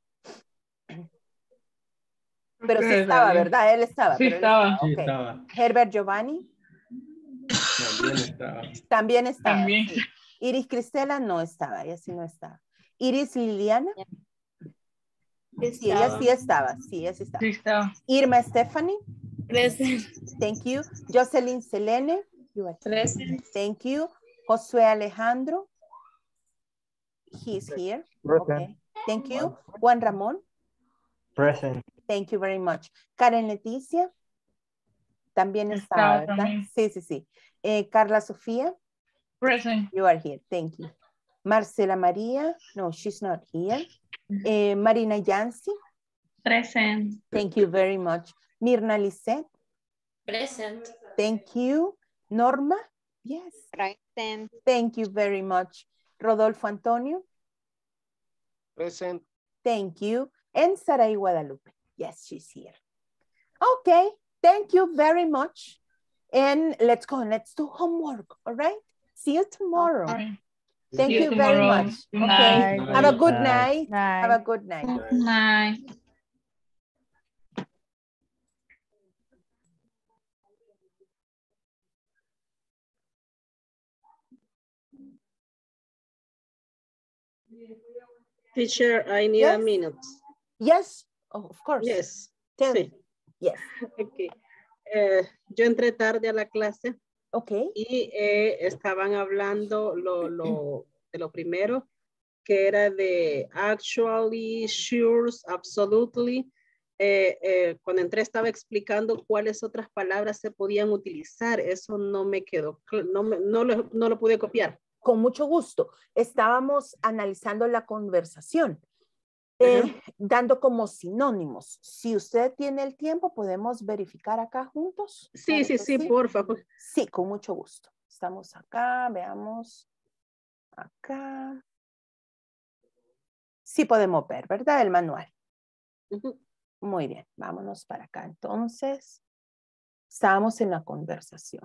Pero sí estaba, ¿verdad? Él estaba. Sí pero estaba. Él Sí, okay. estaba. Herbert Giovanni. También estaba. También estaba. También. Sí. Iris Cristela no estaba. Ella sí no estaba. Iris Liliana. Sí, ella sí estaba. Sí, ella sí estaba. Sí estaba. Irma Stephanie. Present. Thank you. Jocelyn Selene. You are Present. Thank you. Josué Alejandro. He's here. Present. Okay. Thank you. Juan Ramón. Present. Thank you very much. Karen Leticia. También estaba, ¿verdad? También. Sí, sí, sí. Carla Sofía. Present. You are here. Thank you. Marcela María. No, she's not here. Marina Yancy. Present. Thank you very much. Mirna Lisette. Present. Thank you. Norma. Yes. Present. Thank you very much. Rodolfo Antonio. Present. Thank you. And Saray Guadalupe. Yes, she's here. Okay. Thank you very much. And let's go. Let's do homework. All right. See you tomorrow. Okay. Thank See you you very tomorrow. much. Good Okay. night. Have a good Night. night. Have a good night. Good night. Teacher, I need a Yes. minute. Yes. Oh, of course. Yes. Tell Sí. me. Yes. Okay. Yo entré tarde a la clase Okay. y estaban hablando de lo primero, que era de actually, sure, absolutely. Cuando entré estaba explicando cuáles otras palabras se podían utilizar. Eso no me quedó, no lo pude copiar. Con mucho gusto. Estábamos analizando la conversación, dando como sinónimos. Si usted tiene el tiempo, podemos verificar acá juntos. Sí, Claro sí, que por favor. Sí, con mucho gusto. Estamos acá, veamos. Acá. Sí podemos ver, ¿verdad? El manual. Muy bien, vámonos para acá. Entonces, estábamos en la conversación.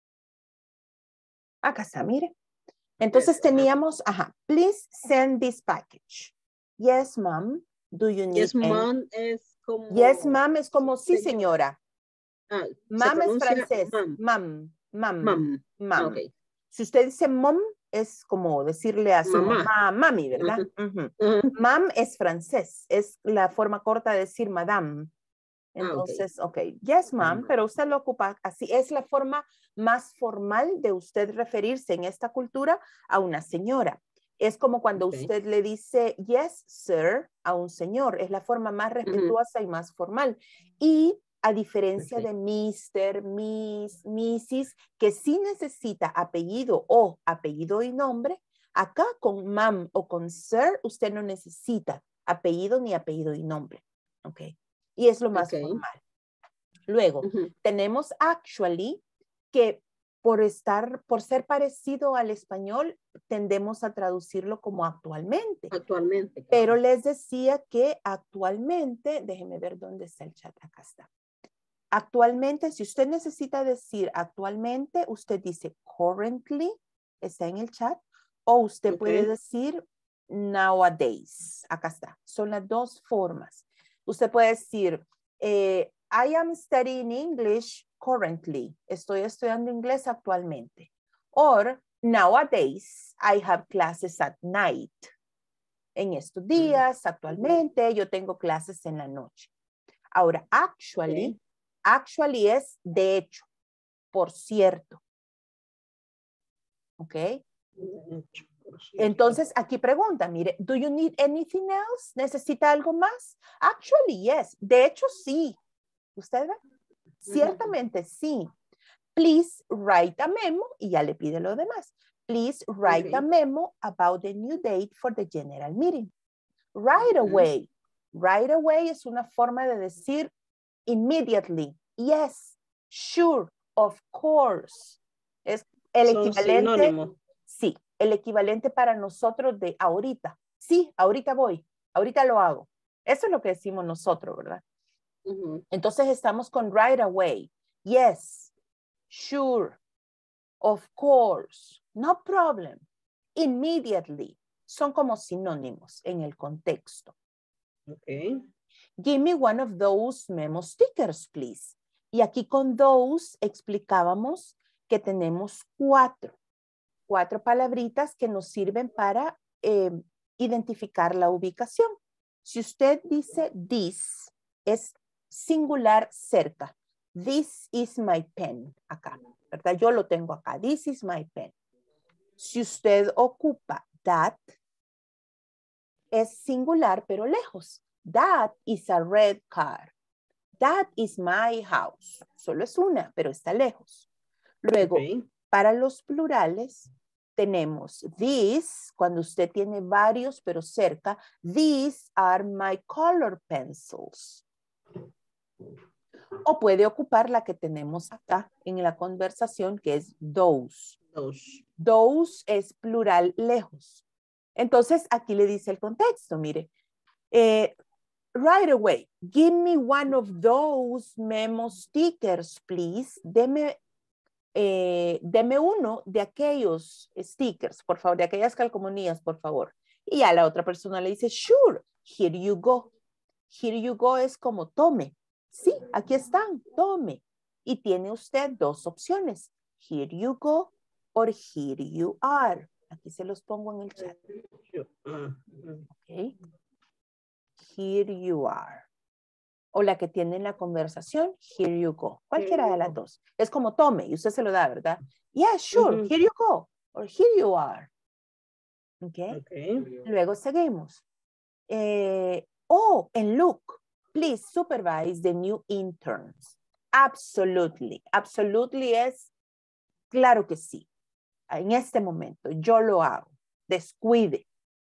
Acá está, mire. Entonces teníamos, please send this package. Yes, ma'am. Do you need Yes, any? ma'am es como... Yes, ma'am es como sí, señora. Ma'am es pronuncia francés. ma'am. Ma'am. Ah, ok. Si usted dice mom, es como decirle a su Mamá. mamá, mami, ¿verdad? Ma'am es francés. Es la forma corta de decir madame. Entonces, ok. Yes, ma'am, pero usted lo ocupa así. Es la forma más formal de usted referirse en esta cultura a una señora. Es como cuando usted le dice yes, sir, a un señor. Es la forma más respetuosa y más formal. Y a diferencia de Mr., Miss, Mrs., que sí necesita apellido o apellido y nombre, acá con ma'am o con sir, usted no necesita apellido ni apellido y nombre. Ok. Y es lo más formal. Luego, tenemos actually, que por ser parecido al español, tendemos a traducirlo como actualmente. Actualmente. Pero les decía que actualmente, déjenme ver dónde está el chat, acá está. Actualmente, si usted necesita decir actualmente, usted dice currently, está en el chat, o usted puede decir nowadays, acá está. Son las dos formas. Usted puede decir, I am studying English currently. Estoy estudiando inglés actualmente. Or, nowadays, I have classes at night. En estos días, actualmente, yo tengo clases en la noche. Ahora, actually, actually es de hecho, por cierto. ¿Ok? Entonces, aquí pregunta, mire, do you need anything else? ¿Necesita algo más? Actually, yes. De hecho, sí. ¿Usted ve? Ciertamente, sí. Please write a memo, y ya le pide lo demás. Please write a memo about the new date for the general meeting. Right away. Right away es una forma de decir immediately. Yes, sure, of course. Es el equivalente. Sinónimo. Sí, el equivalente para nosotros de ahorita. Sí, ahorita voy, ahorita lo hago. Eso es lo que decimos nosotros, ¿verdad? Entonces estamos con right away. Yes, sure, of course, no problem, immediately. Son como sinónimos en el contexto. Okay. Give me one of those memo stickers, please. Y aquí con those explicábamos que tenemos cuatro palabritas que nos sirven para identificar la ubicación. Si usted dice this, es singular cerca. This is my pen. Acá, ¿verdad? Yo lo tengo acá. This is my pen. Si usted ocupa that, es singular pero lejos. That is a red car. That is my house. Solo es una, pero está lejos. Luego, para los plurales, tenemos these, cuando usted tiene varios pero cerca. These are my color pencils. O puede ocupar la que tenemos acá en la conversación, que es those. Those es plural lejos. Entonces, aquí le dice el contexto, mire. Right away, give me one of those memo stickers, please. Deme uno de aquellos stickers, por favor, de aquellas calcomanías, por favor. Y a la otra persona le dice, sure, here you go. Here you go es como tome. Sí, aquí están, tome. Y tiene usted dos opciones. Here you go or here you are. Aquí se los pongo en el chat. Ok. Here you are. O la que tiene en la conversación, here you go. Cualquiera de las dos. Es como tome y usted se lo da, ¿verdad? Yeah, sure, here you go. Or here you are. Okay. Luego seguimos. And look, please supervise the new interns. Absolutely. Absolutely es claro que sí. En este momento, yo lo hago. Descuide.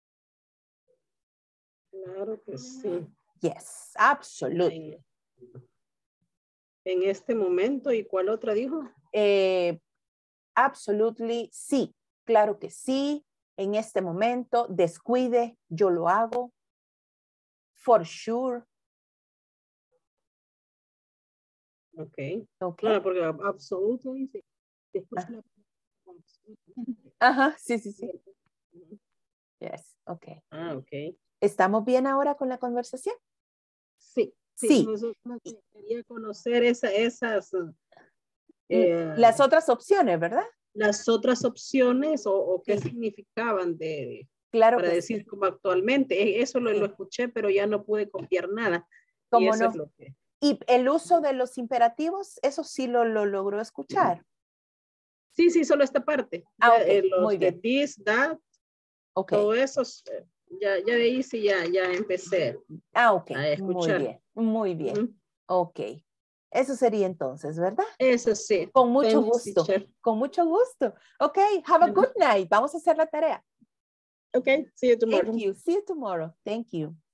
Claro que sí. Yes, absolutely. En este momento, ¿y cuál otra dijo? Absolutely, sí. Claro que sí. En este momento, descuide, yo lo hago. For sure. Okay. Okay. Porque absoluto dice. Ajá, sí. Yes, okay. Okay. ¿Estamos bien ahora con la conversación? Sí. Quería conocer esas. Las otras opciones, ¿verdad? Las otras opciones o qué significaban claro para decir como actualmente. Eso lo escuché, pero ya no pude copiar nada. ¿Cómo no? Y el uso de los imperativos, eso sí lo logró escuchar. Sí, solo esta parte. Muy bien. This, that, todo eso, ya de ahí sí ya empecé a escuchar. Muy bien. Ok. Eso sería entonces, ¿verdad? Eso sí. Con mucho gusto. Con mucho gusto. Ok, have a good night. Vamos a hacer la tarea. Ok, see you tomorrow. Thank you. See you tomorrow. Thank you.